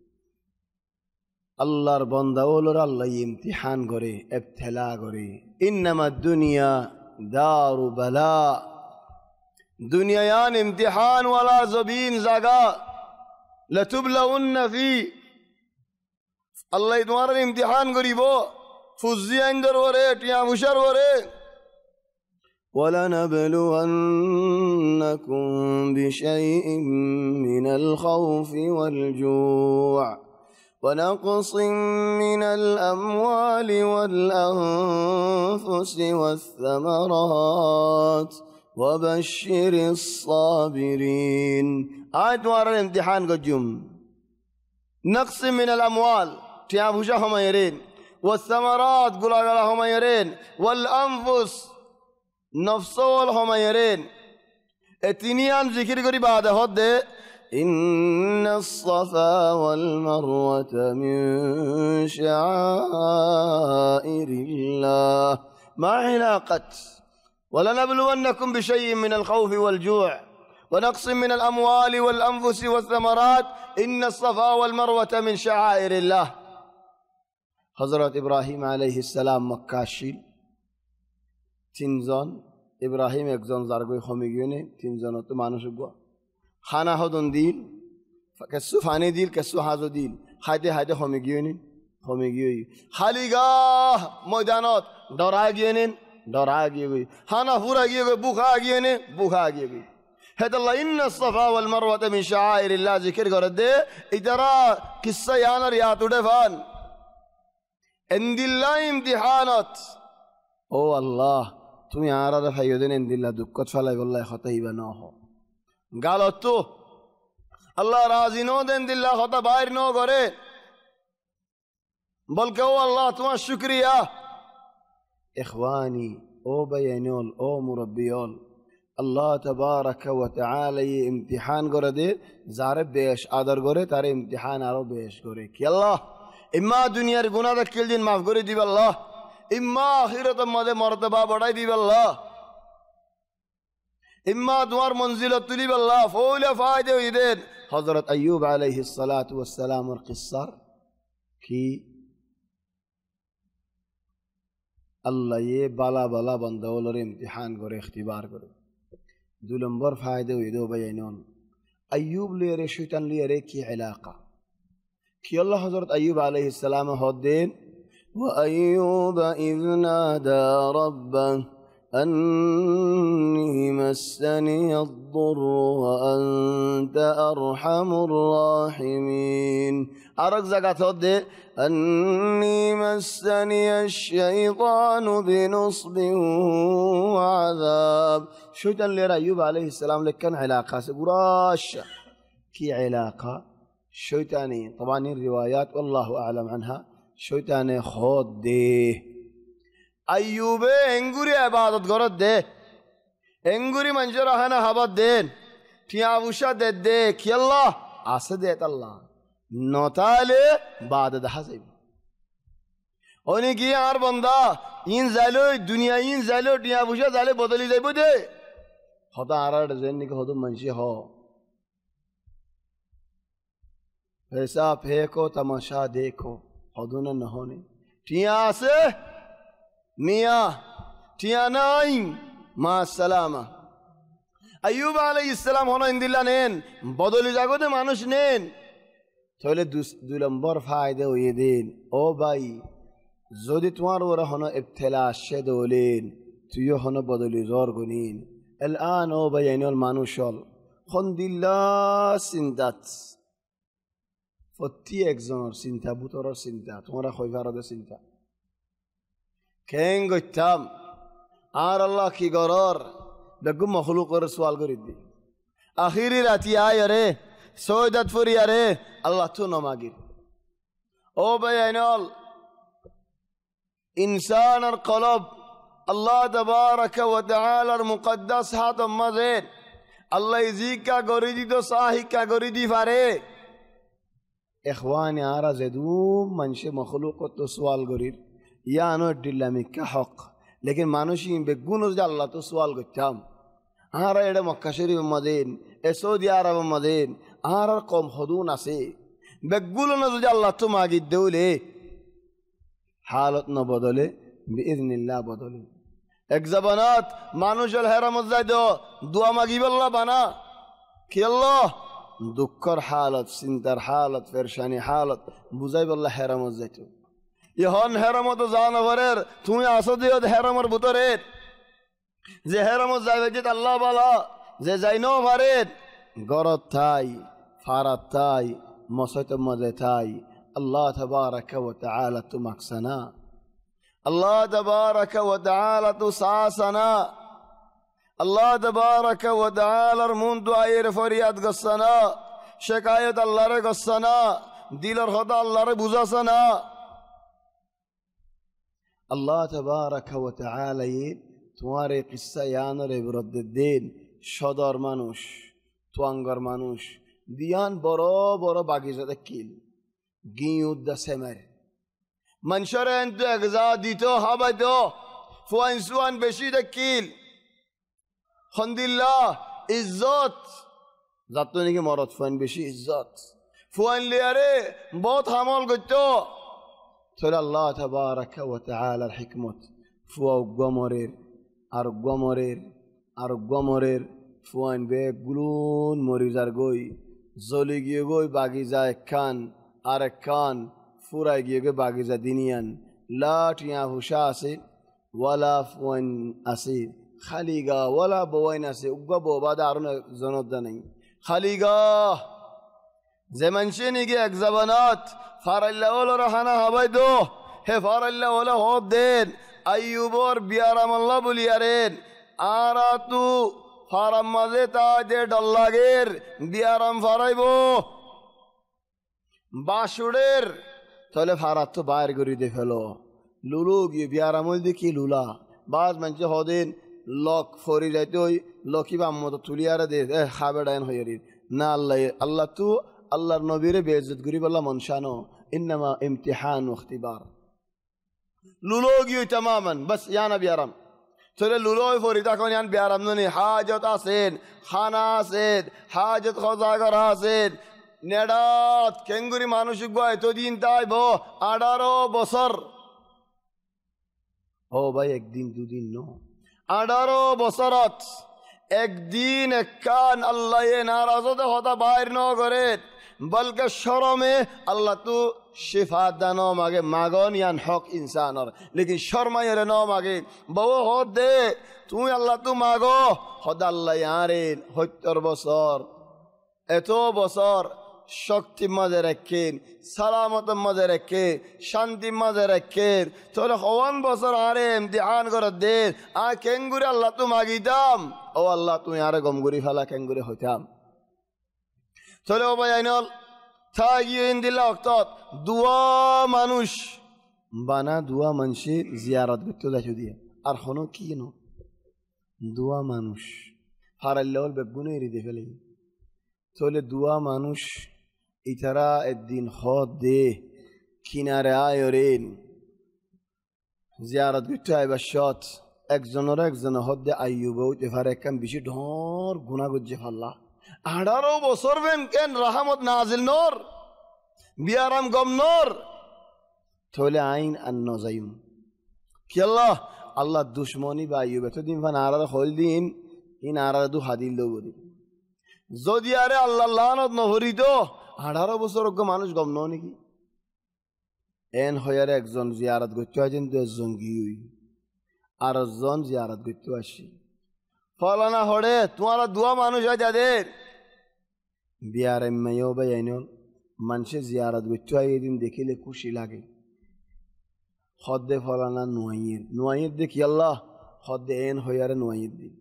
اللہ ربندہ والر اللہ امتحان کرے ابتلا کرے انما الدنیا دار بلاء دنیا یان امتحان ولا زبین زگا لتبلغن فی اللہ تمہارا امتحان کری وہ فزي اندر وريت يا مشر وريت ولنبلونكم بشيء من الخوف والجوع ونقص من الأموال والأنفس والثمرات وبشر الصابرين آية وراء الامتحان قد جم نقص من الأموال تيابوشا هم يرين والثمرات قل لهم يرين والأنفس نفسه لهم يرين اتنيان ذكر قريب هذا هده إن الصفا والمروة من شعائر الله. ما علاقة ولنبلونكم بشيء من الخوف والجوع ونقص من الأموال والأنفس والثمرات إن الصفا والمروة من شعائر الله. حضرت إبراهيم عليه السلام مكاشيل تنزان إبراهيم يكزان زارغوي خميجيوني تنزان تو مانوش گوا خانا هدون ديل كسو فاني ديل كسو هازو ديل هايده هايده خميجيوني خميجيوي خاليگاه ميدانات دراگيونين دراگيوي خانا فوراگيوي بوخاگيوني بوخاگيوي. هذا الله إن الصفا والمروة من شعائر الله ذكر قرده إدرا قصة يانا رياض دفان عند الله امتحانات. او الله তুমি আর আর ফাইয়দেন ইনদিল্লাহ দুঃখত ফলাই বল্লাই খতাইবা না হ গালত তো আল্লাহ রাজি নো দেন দিল্লাহ খতা বাইর নো করে বলকে ও আল্লাহ তোমার শুকরিয়া। ইখওয়ানি ও বাইনল ও মুরব্বিয়ল আল্লাহ তবারক ওয়া তাআলা এই ইমতিহান করে দে যারে বেশ আদর করে তার ইমতিহান আরো বেশ করে কি আল্লাহ ইম্মা দুনিয়ার গুনাহ দেখিল দিন মাফ করে দিবা আল্লাহ ইম্মা আখিরাত মধ্যে মর্তবা বড়াই দিবা আল্লাহ ইম্মা তোমার মঞ্জিলত তুলিবা আল্লাহ ফৌলা ফায়দা হইদেন। হযরত আইয়ুব আলাইহিস সালাতু ওয়াস সালামের কিসসার কি আল্লাহ ये বালা বালা বান্দাওয়ালের ইমতিহান করে ইখতিবার করে। দুই নম্বর ফায়দা হইদো বাইনন আইয়ুব লিয়ারে শয়তান লিয়ারে কি ইলাকা কি আল্লাহ হযরত আইয়ুব আলাইহিস সালাম হদেন وأيوب إذ نادى ربه أني مسني الضر وأنت أرحم الراحمين. أرق زكاة هدي أني مسني الشيطان بنصب وعذاب. شو تنلي أيوب عليه السلام لكن علاقة سقراش كي علاقة شيطاني طبعا الروايات والله أعلم عنها شيطان خود دے ایوب انگوری عبادت گرد دے انگوری منجرہ ہنا حبت دین تیاوشا دے دے کی اللہ آسا دیت اللہ نوتالے بعد دہا زیب انہیں کی یار بندہ این زیلو دنیا این زیلو تیاوشا زیلے بدلی زیبو دے خدا آرہ رزینی کہ خودو منشی ہو پیسا پھیکو تماشا دیکھو خودونا نهوني تياسه مياه تياناين مع السلامة. أيوب عليه السلام هنا عند الله نين بدولي جاگوده مانوش نين تولي دولمبر فايده ويدين او باي زودي توار ورا هنا ابتلاء شدولين تيو هنا بدولي زور گنين الآن او بايين المانوشال خند الله سندات فتی اگزانر سینتا بوتورار سینتا تمہارا خوی فراد سینتا کہیں گوشتم آر اللہ کی قرار بگو مخلوق اور سوال کرید دی آخری راتی آئی رے سویدت فری رے اللہ تو نماگیر او بیانال انسان القلب اللہ تبارک و تعالی المقدس حاتم مزید اللہ ازیق کا گوریدی تو صاحی کا گوریدی فارے إخواني أرى زدوم منشي مخلوق تسوال غرير يا أنا دلامي كحق لكن مانوشين بيجونوز جال الله تسوال قتام أرى إذا مكشري بمدين إسودي أرى بمدين أرى قوم خدون أسي بيجولونوز جال الله تما جدولة حالتنا بدله بإذن الله بدله إكزبانات مانوش الهرم الزايدو دعاء ما جيب الله بنا كي الله দুঃখর হালত চিন্তার হালত পেরেশানি হালত বুঝাই বললা হেরামত যাইতো ইহন হেরামত জানাবরের তুমি আসো দিও হেরামর ভিতরে যে হেরামত যাইবে যে আল্লাহ বালা যে যাইনো পারে গরত থাই ফারাত থাই মসজিদ মধ্যে থাই আল্লাহ তাবারক ওয়া তাআলা তুমাকসানা আল্লাহ তাবারক ওয়া তাআলা তুসাসানা الله تبارك وتعالى من دعاء فرياد قصنا شكاية الله ر قصنا دل خدا الله ر بوزاسنا الله تبارك وتعالى تمہارے قصہ یان ر برد الدین شدار مانوش توانگر مانوش দিয়ান বড় বড় বাগিচাতে কিল গিউদ্দা সেমার মানুষের এন্তু একজা দিত হাবাইত ফুয়ান সুয়ান বেশি দেখিল হন্দিল্লাহ ইজ্জত যাত নাকি মরত ফুয়ান বেশি ইজ্জত ফুয়ান লিয়ারে বহুত হামল গত্য তাহলে আল্লাহ তাবারাকা ওয়া তাআলার হিকমত ফুয়া গমরের আর গমরের আর গমরের ফুয়ান বে গুলুন মরিজার গই জলি গিয়ে গই বাগিজা একখান আর একখান ফুরাই গিয়ে গই বাগিজা দিনিয়ান লাটিয়া হুসা আছে ওয়ালা ফুয়ান আছে খালিগা ওয়ালা বওয়াইন আছে উগ্গা ববাদা আর জনদা নাই খালিগা যেমানশে নিগে এক জাবানাত ফারাল্লাহ ওলা রাহানা হাবাই দো হে ফারাল্লাহ ওলা হদ দেন আইয়ুবর বিয়ারাম আল্লাহ বলিয়ারেন আরা তু ফারাম মাঝে তা দে ডল্লাগের বিয়ারাম ফারাইব বাসুড়ের তাহলে ফারাত তো বাইর করি দে ফেলো লুলু গিয়ে বিয়ারাম দেখি লুলা বাজ মানছে হদিন লক ফরি যাইতে ওই লকি বা মতো তুলিয়ারে দে খাবে ডায়ন হয়ে না আল্লাহ আল্লাহ তু আল্লাহর নবীরে বেইজ্জত করি বললা মনশানো ইন্নামা ইমতিহান ও ইখতিবার লুলো গিয়ে তামামান বাস ইয়ানা বিয়ারাম তাহলে লুলোই ফরি তখন ইয়ান বিয়ারাম ননি হাজত আছেন খানা আছেন হাজত খোঁজা করা আছেন নেডাত কেঙ্গুরি মানুষ গয় তো দিন তাইব আঠারো বছর ও ভাই একদিন দুদিন ন আঠারো বছরত একদিন একখান আল্লাহ এ নারাজতে হতা বাইর ন করে বলকে শরমে আল্লাহ তু শিফা দান মাগে মাগন ইয়ান হক ইনসানর লেকিন শর্মাইরে ন মাগে বউ হদ দে তুই আল্লাহ তু মাগো হদ আল্লাহ ইয়ারেন সত্তর বছর এত বছর শক্তি মাঝে রাখেন সালামতের মাঝে রাখে শান্তি মাঝে রাখেন তাহলে হওয়ান বছর আরে ইমতিহান করে দে আর কেঙ্গুরি আল্লাহ তু মাগিতাম ও আল্লাহ তুমি আরে গমগুরি ফেলা কেঙ্গুরি হইতাম তাহলে ও ভাই আইনল থাগিয়ে দিল্লা অক্তত দুয়া মানুষ বানা দুয়া মানসি জিয়ারত করতে যাচ্ছ দিয়ে আর হনো কি ন দুয়া মানুষ হারাল্লাহল বেগুনে এড়িয়ে ফেলে তাহলে দুয়া মানুষ ইতারা একদিন হদ দে কিনারে আয় রেন জিয়ারত করতে আইবার সৎ একজনের একজন হদ দে আইয়ুব হইতে পারে একখান বেশি ঢর গুণা গুজে ফাল্লা আঠারো বছর বেন কেন রাহামত নাজিল নর বিয়ারাম গম নর তাহলে আইন আর নজাইম কি আল্লাহ আল্লাহ দুশ্মনী বা আইয়ুব এতদিন ফান আরার হল দিন ইন আরার দু হাদিল দেব যদি আরে আল্লাহ লানত নহরি তো আঠারো বছর মানুষ গম ন নাকি এন হয়ারে একজন জিয়ারত করতে আছেন তো জঙ্গি আর একজন জিয়ারত করতে আসি ফলানা হড়ে তোমার দুয়া মানুষ হয় যাদের বিয়ার মেয়েও বা আইনল মানুষের জিয়ারত করতে হয় এদিন দেখিলে খুশি লাগে হদ্দে ফলানা নোয়াইয়ের নোয়াইয়ের দেখি আল্লাহ হদ্দে এন হয়ারে নোয়াইয়ের দিন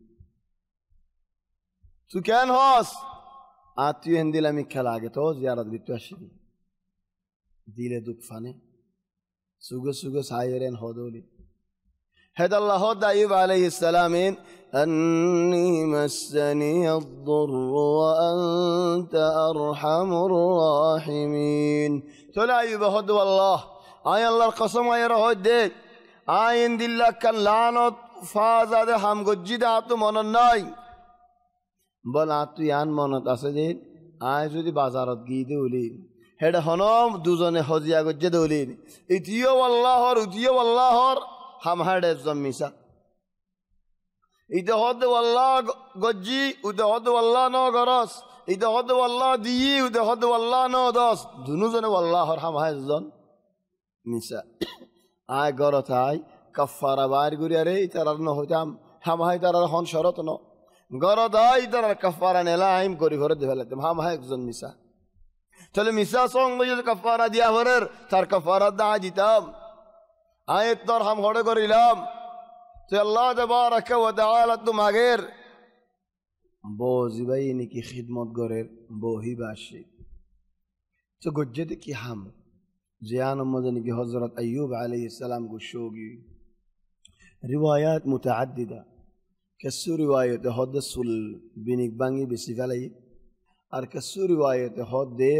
তুই কেন হস আর তুই এন দিলে আমি খেলা আগে তো জিয়ারত করতে আসিনি দিলে দুঃখ ফানে সুগে সুগে সাইরেন হদলি هذا الله دايب عليه السلام أني مسني الضر وأنت أرحم الراحمين تلا أيوب هد والله آي الله القسم آي رهد آي إن دلّا كان لعنت فازاد هم جد آتو من الناي بل آتو يان منت أسدين آي جدي بازارت جيده ولي هذا هنام دوزانه هزيا جد ولي إتيو والله هر إتيو والله هر हम हड़े जमीसा इधर होते वल्ला गज्जी उधर होते वल्ला नो गरस इधर होते वल्ला दिये उधर होते वल्ला नो दस दोनों जने वल्ला हर हम है जन मिसा आय गरत आय कफ़ारा बार गुरिया रे इधर न होते हम हम है इधर हन शरत नो गरत आय इधर कफ़ारा नेला आइम करी भर देवलते हम है जन मिसा चले मिसा सोंग मुझे कफ़ारा दिया भरर तार कफ़ारा दा जिताम आयत तर हम होड़े कर इलाम तो अल्लाह तबारक व तआला तुम आगेर बो जिबाइनी की खिदमत गरेर बो ही बाशी तो गुज्जत की हम जियान मदनी की हज़रत अय्यूब अलैहिस्सलाम को शोगी रिवायात मुतअद्दिदा कसु रिवायत हदसुल बिनिक बांगी बिसिफालाई আর কিছু রিওয়ায়েতে হদ দে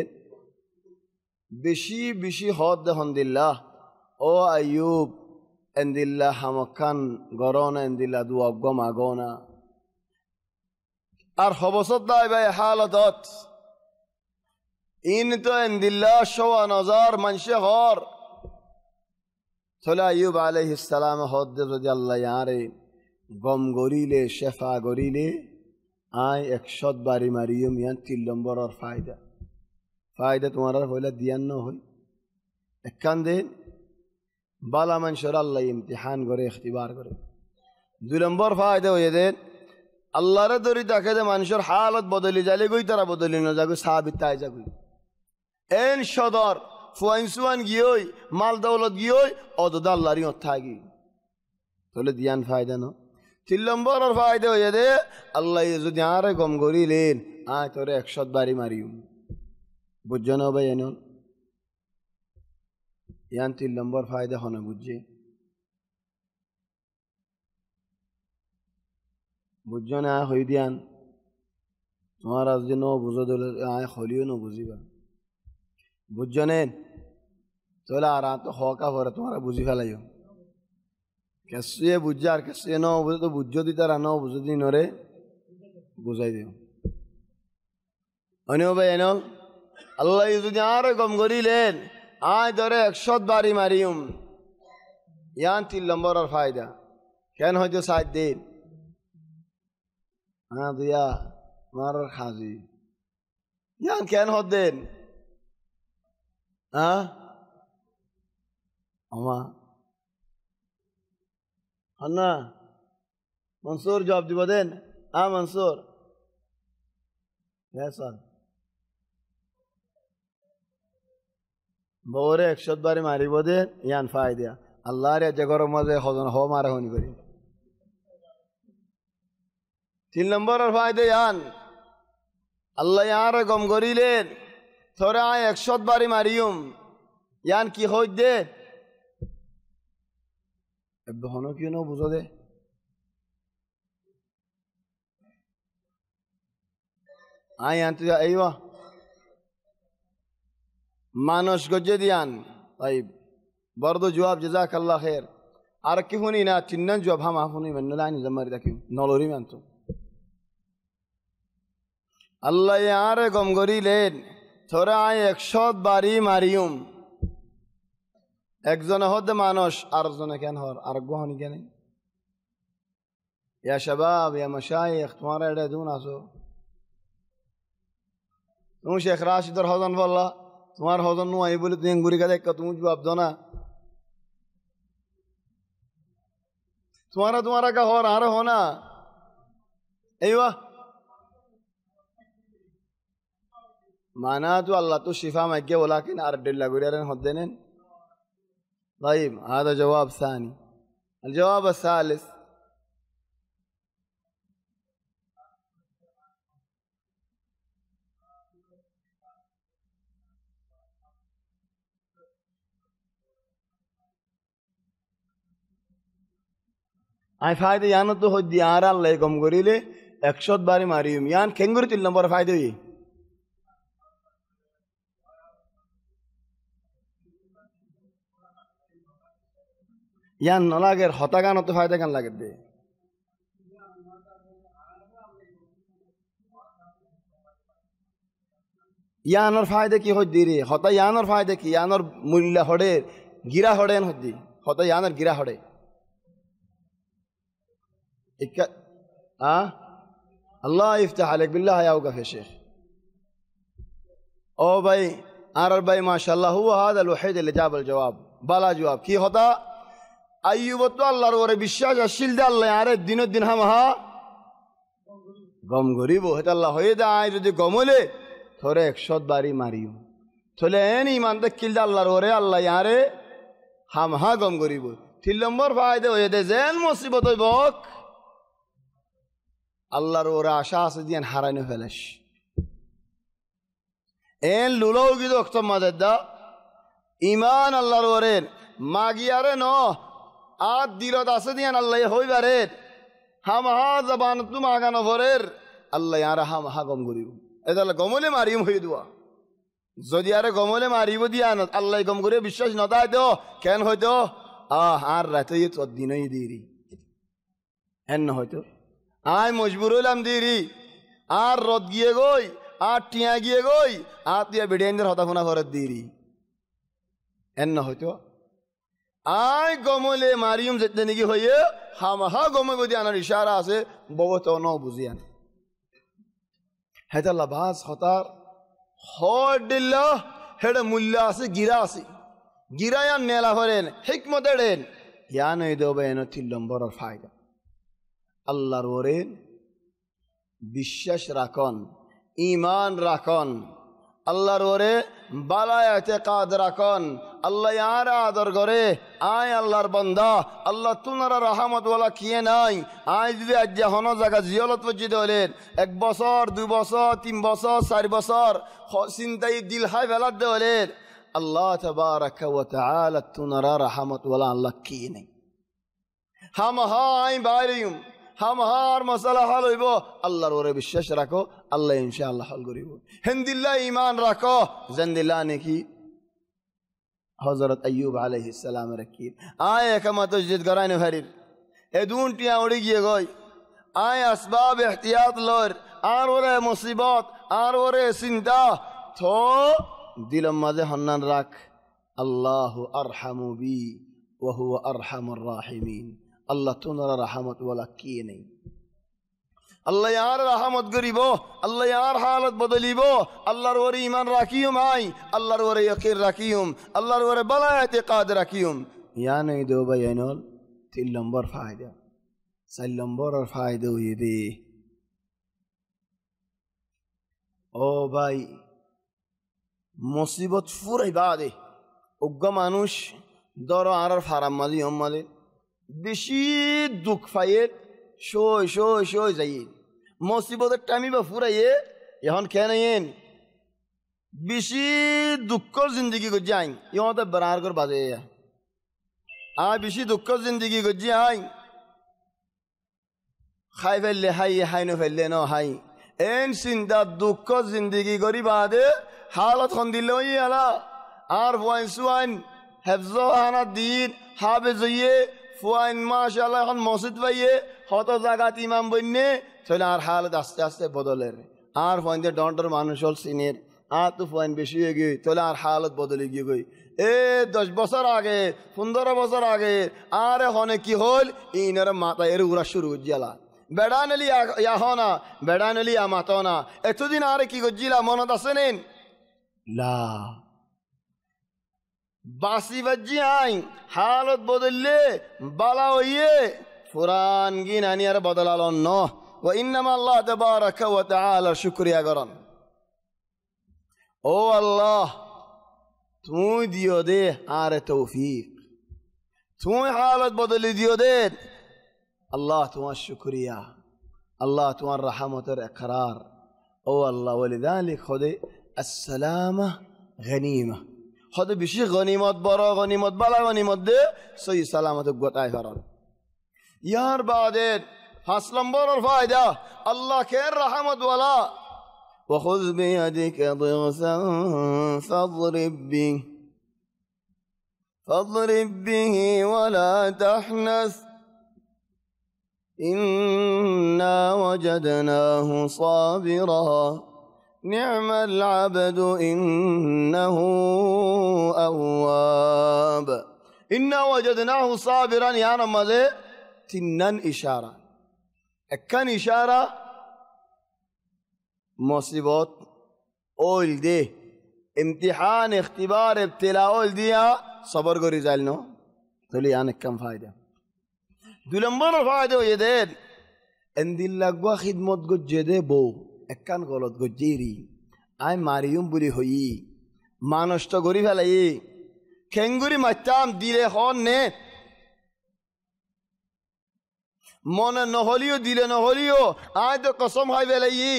বেশি বেশি হদ দেহন দিল্লাহ ও আয়ুব এন্দিল্লা হামকান গরনা এন্দিল্লা দু অগম আগনা আর হবসত দাই ভাই হালতত ইন তো এন্দিল্লা শোয়া নজর মানুষে হর চলে আয়ুব আলাইহিস সালাম হদ দে যদি আল্লাহ ইয়ারে গম গরিলে শেফা গরিলে আয় একশত বাড়ি মারিয়ম ইয়ান তিন নম্বরের ফায়দা ফায়দা তোমার হইলে দিয়ান ন হই একখান দিন বালা মানুষের আল্লাহ ইমতিহান করে ইখতিবার করে দুই নম্বর ফায়দা হয়ে দেন আল্লাহরে ধরি দেখে যে মানুষের হালত বদলি যাইলে গই তারা বদলি না যাগো সাহাবিত তাই যাগো এন সদর ফুয়াইন সুয়ান গিয়েই মাল দৌলত গিয়েই অদদ আল্লাহরই অর্থাগি তাহলে দিয়ান ফায়দা ন তিন নম্বরের ফায়দা হয়ে দে আল্লাহ যদি আরে গম করিলেন আয় তোরে একশত বাড়ি মারিম বুঝছো না ভাই এন ইয়ান তিন নম্বর ফায়দা হনে বুঝছে বুঝছো না হই দিয়ান তোমার আজ যে ন বুঝো দিলে আয় হলিও ন বুঝিবা বুঝছো নেন তাহলে আর তো হকা ভরে তোমারা বুঝি ফেলাইও কেসে বুঝা আর কেসে ন বুঝে তো বুঝো দি তারা ন বুঝো দি নরে বুঝাই দিও অনিও ভাই এন আল্লাহ যদি আর গম করিলেন আয় ধরে একশত বাড়ি মারিম ইয়ান তিন নম্বরের ফায়দা কেন হয়তো সাত দিন হ্যাঁ দিয়া তোমার খাজি ইয়ান কেন হত দেন হ্যাঁ আমা হন্না মনসুর জবাব দিব দেন আ মনসুর হ্যাঁ স্যার বউরে একশত বারে মারিব দেন ইয়ান ফায়দা আল্লাহর যে গরম মাঝে হজন হো মারা হনি করি তিন নম্বরের ফায়দা ইয়ান আল্লাহ ইয়ার গম করিলেন তোরে আয় একশত বারে মারিম ইয়ান কি হই দে হন কি ন বুঝো দে আয় আনতে আইবা মানুষ গজ্জে দিয়ান তাই বর্দ জবাব জাজাক আল্লাহ খের আর কি শুনি না চিন্নান জবাব হাম শুনি মানে লাইনি জমারি দেখি নলরি মানত আল্লাহ আর গম করিলেন তোরা আয় একশত বাড়ি মারিম একজনে হতে মানুষ আরেকজনে কেন হর আরেক হনি কেন ইয়া শাবাব ইয়া মাশায়েখ তোমার এটা দুন আসো তুমি শেখ রাশিদর হজন বললা তোমার হজন নয় বলে তুমি গুড়ি কাজে তুমি জবাব দো না তোমারা তোমারা কা হর আর হো না এইবা মানা তো আল্লাহ তো শিফা মাইকে বলা কিন আর ডিল্লা গুড়িয়ারেন হদ দেনেন طيب هذا جواب ثاني الجواب الثالث আই ফায়দা ইয়ান তো হই দি আর আল্লাহ গম করিলে একশত বারে মারিম ইয়ান কেঙ্গুরি তিন নম্বর ফায়দা হই ইয়ান নলাগের হতাগান তো ফায়দা গান লাগে দে ইয়ানোর ফায়দা কি হই দি রে হতা ইয়ানোর ফায়দা কি ইয়ানোর মূল্য হড়ে গিরা হড়েন হই দি হতা ইয়ানোর গিরা হড়ে ইকা আ আল্লাহ ইফতাহ আলাইক বিল্লাহ ইয়া ওয়াকা ফি শেখ ও ভাই আর ভাই মাশাআল্লাহ হুয়া হাদা আল ওয়াহিদ اللي جاب الجواب বালা জবাব কি হতা আইয়ুব তো আল্লাহর ওরে বিশ্বাস আসিল দে আল্লাহ আরে দিন দিন হামহা গম গরিব হেতা আল্লাহ হয়ে যায় যদি গমলে থরে একশত বাড়ি মারিও থলে এন ইমান দেখিল দে আল্লাহর ওরে আল্লাহ আরে হামহা গম গরিব তিন নম্বর ফায়দা হয়ে দে যেন মুসিবত হইব আল্লাহর ওরে আশা আছে দিয়ান হারাইনে ফেলেস এন লুলাও গিয়ে অক্তম মাদের দা ইমান আল্লাহর ওরে মাগিয়ারে ন আদ দিলত আছে দিয়ান আল্লাহ হইবারে হাম হা জবান তুম আগানো ভরের আল্লাহ আর হাম হা গম করিব এদাল গমলে মারিম হয়ে দেওয়া যদি আরে গমলে মারিব দিয়া না আল্লাহ গম করে বিশ্বাস নদায় দো কেন হয়তো আহ আর রাতে তোর দিনই দিরি হেন হয়তো আয় মজবুর হইলাম দিরি আর রদ গিয়ে গই আর টিয়া গিয়ে গই আর তিয়া বেডিয়ানদের হতাফোনা ঘরের দিরি হেন হয়তো আয় গমলে মারিম যেতে নাকি হইয়ে হামাহা গমে বদি আনার ইশারা আছে বগত ন বুঝিয়ান হেতাল্লা বাস হতার হট দিল্লা হেডে মূল্য আছে গিরা আছে গিরায়ান নেলা হরেন হিকমত এড়েন ইয়ান এই দেবে এন তিল্লম্বর ফায়দা আল্লাহর ওরে বিশ্বাস রাখন ইমান রাখন আল্লাহর ওরে বালায় এতেকাদ রাখন আল্লাহ ইয়ার আদর করে আয় আল্লাহর বন্দা আল্লাহ তুনারা রহমত ওয়ালা কিয়ে নাই আয় যদি আজ হন জায়গা জিয়লত পর্যন্ত হলেন এক বছর দুই বছর তিন বছর চার বছর চিন্তাই দিল হাই বেলার দে হলেন আল্লাহ তাবারাকা ওয়া তাআলা তুনারা রহমত ওয়ালা আল্লাহ কিয়ে নাই হাম হাই বাইরিম হাম হার মশলা হল হইব আল্লাহর ওরে বিশ্বাস রাখো আল্লাহ ইনশাআল্লাহ হল করিব হিন্দিল্লাহ ইমান রাখো জন্দিল্লাহ নাকি হযরত আইয়ুব আলাইহিস সালাম রাকিব আয় একমাত জিদ গরাইনে হারির এ দুনটিয়া উড়ি গিয়ে গই আয় আসবাব ইহতিয়াত লর আর ওরে মুসিবত আর ওরে চিন্তা তো দিলম মাঝে হন্নান রাখ আল্লাহু আরহামু বি ওয়া হুয়া আরহামুর রাহিমিন আল্লাহ তুনারা রহমত ওয়ালা কিয়ে নেই আল্লাহ ইয়ার রহমত করিব আল্লাহ ইয়ার হালত বদলিব আল্লাহর ওরে ইমান রাখিউম আই আল্লাহর ওরে ইয়াকিন রাখিউম আল্লাহর ওরে বালায় ইতিকাদ রাখিউম ইয়া নেই দো বায়ানল তিন নম্বর ফায়দা চার নম্বরের ফায়দা হইয়ে দে ও ভাই মুসিবত ফুরাই বাদে উগ্র মানুষ দর আর ফারাম মালি ওম মালি বেশি দুঃখ পাইয়ে সই সই সই যাই মুসিবতের টাইমই বা ফুরাইয়ে এখন কেন বেশি দুঃখর জিন্দগি করছি আইন ইহতে বেড়ার কর বাজে আর বেশি দুঃখর জিন্দগি করছি আইন খাই ফেললে হাই হাই ন ফেললে ন হাই এন চিন্তা দুঃখ জিন্দগি করি বাদে হালত খন দিল আলা আর ফুয়াইন সুয়াইন হেফজ হানা দিন হাবে জইয়ে ফুয়াইন মাশাআল্লাহ এখন মসজিদ পাইয়ে হত জায়গাত ইমাম বন্যে তাহলে আর হালত আস্তে আস্তে বদলের আর ফুয়াইন দিয়ে ডন্টর মানুষ হল সিনের আর তো ফুয়াইন বেশি হয়ে গিয়ে তাহলে আর হালত বদলে গিয়ে গই এ দশ বছর আগে পনেরো বছর আগে আর এখন কি হল ইনার মাথা এর উড়া শুরু গজ্জিয়ালা বেড়া নলি ইয়াহনা বেড়া নলি মাতনা এতদিন আর কি গজ্জিলা মনত আছে নেন লা বাসি বাজি আই হালত বদললে বালা হইয়ে ফুরান গিন আনি আর বদলালন ন ওয়া ইন্নামা আল্লাহ তাবারাকা ওয়া তাআলা শুকরিয়া করন ও আল্লাহ তুই দিও দে আর তৌফিক তুই হালত বদলে দিও দে আল্লাহ তোমার শুকরিয়া আল্লাহ তোমার রহমতের ইকরার ও আল্লাহ ওয়ালিযালিক খুদে আসসালামা গনিমা খুদে বেশি গনিমত বড় গনিমত বালা গনিমত দে সহি সালামত গোটায় করন ইয়ার বাদে পাঁচ নম্বরের ফায়দা আল্লাহ খের রহমত ওয়ালা وخذ بيدك ضغثا فاضرب به فاضرب به ولا تحنث إنا وجدناه صابرا نعم العبد إنه أواب إنا وجدناه صابرا يا رمضي تنن إشارة أكن إشارة مصيبات أول دي امتحان اختبار ابتلاء أول ديها صبر قري زالنو تولي أنا كم فايدة دولمبر فايدة ويدين عند الله قوا خدمت قد جده بو اكان غلط قد جيري آي ماريوم بولي هوي ما نشتا قري فلاي كنگوري مجتام ديله خون نه من نهوليو ديله نهوليو آي دو قسم هاي فلاي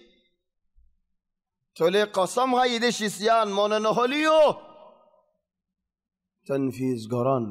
تولي قسم هاي ده شسيان من نهوليو تنفيذ قران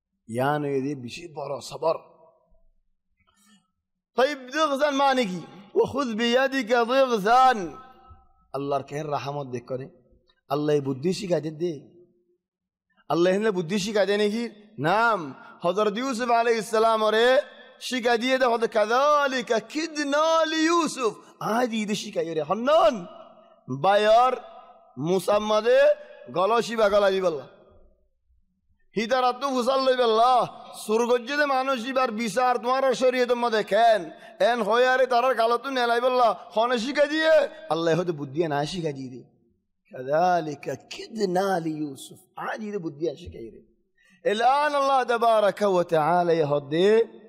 يعني يدي بشي برا صبر طيب دغزن ما نجي وخذ بيدك ضغثا আল্লাহর কেন রহমত দেখ করে আল্লাহ বুদ্ধি শিখা দে আল্লাহ এনে বুদ্ধি শিখা দেয় নাকি নাম হযরত ইউসুফ আলাইহিস সালাম ওরে শিখা দিয়ে দে হযরত কাযালিকা কিদনা লিইউসুফ আদি দে শিখা রে হন্নন বায়র মুসাম্মাদে গলসি বাগলা দিবাল্লাহ হিদারাতু ফুসাল লইবাল্লাহ সুরগজ্জে মানুষ দিবার বিচার তোমার শরীয়তের মধ্যে দেখেন এন হয়ারে তারার গালতু নেলাইবাল্লাহ হনে শিখা দিয়ে আল্লাহ হয়তো বুদ্ধি না শিখা দিয়ে দে কাযালিকা কিদনা লিইউসুফ আদি দে বুদ্ধি শিখা রে الآن الله تبارك وتعالى يهدي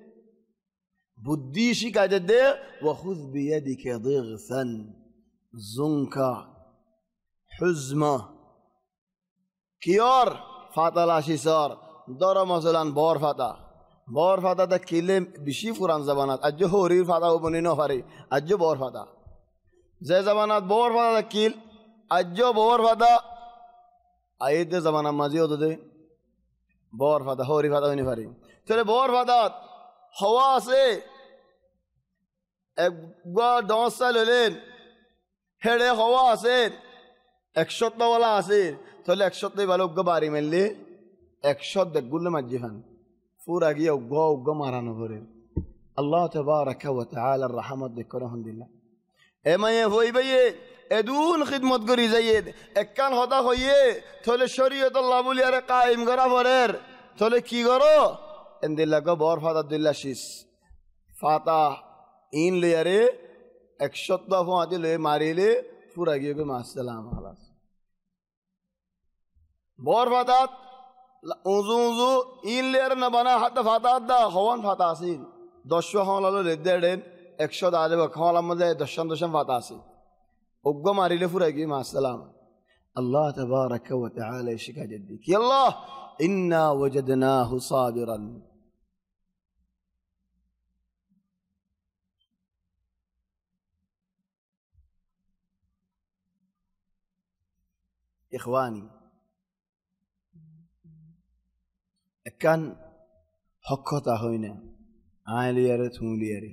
بدي شيكا جدي وخذ بيدك ضغثا زنكا حزمة كيار فاتا شيسار دار مثلا بار فاتا بار فاتا دا كيلم بشي فران زبانات أجو هورير فاتا وبنينو فاري أجو بار فاتا زي زبانات بار فاتا دا كيل أجو بار فاتا آيات دي زبانات مازيو دو دي بار فاتا هوري فاتا وني فاري ترى بار فاتا هوا سے এক গা দশটা ললেন হেড়ে হওয়া আছে একশোটা ওলা আছে তাহলে একশোটাই ভালো উগ্গ বাড়ি মেললে একশো দেখগুলো মাঝি ফান পুরা গিয়ে উগ্গ উগ্গ মারানো করে আল্লাহ তাবারাকা ওয়া তাআলার রহমত দেখো আলহামদুলিল্লাহ এ মায়ে হই ভাইয়ে এদুন খিদমত করি যাইয়ে একখান হতা হইয়ে তাহলে শরীয়ত আল্লাহ বলিয়ারে কায়েম করা পরের তাহলে কি করো এন্দিল্লা গো বর ফাতা দিল্লা শিস ফাতা ইন লেয়ারে একশো ফাঁতি লয়ে মারিলে পুরা গিয়ে গো মাসালাম হালাস বর ফাতাত উজু উজু ইন লেয়ার না বানা হাত ফাতাত দা হওয়ান ফাতা আসিল দশশো হওয়ালো লেদে দেন একশো দাদে খাওয়ালার মধ্যে দশান দশান ফাতা আসিল উগ্গ মারিলে পুরা গিয়ে মাসালাম আল্লাহ তাবারাকা ওয়া তাআলা শিখা জদ্দি কি আল্লাহ ইন্না ওয়াজাদনাহু সাবিরান إخواني كان حقتا هوينا عاليارة تولياري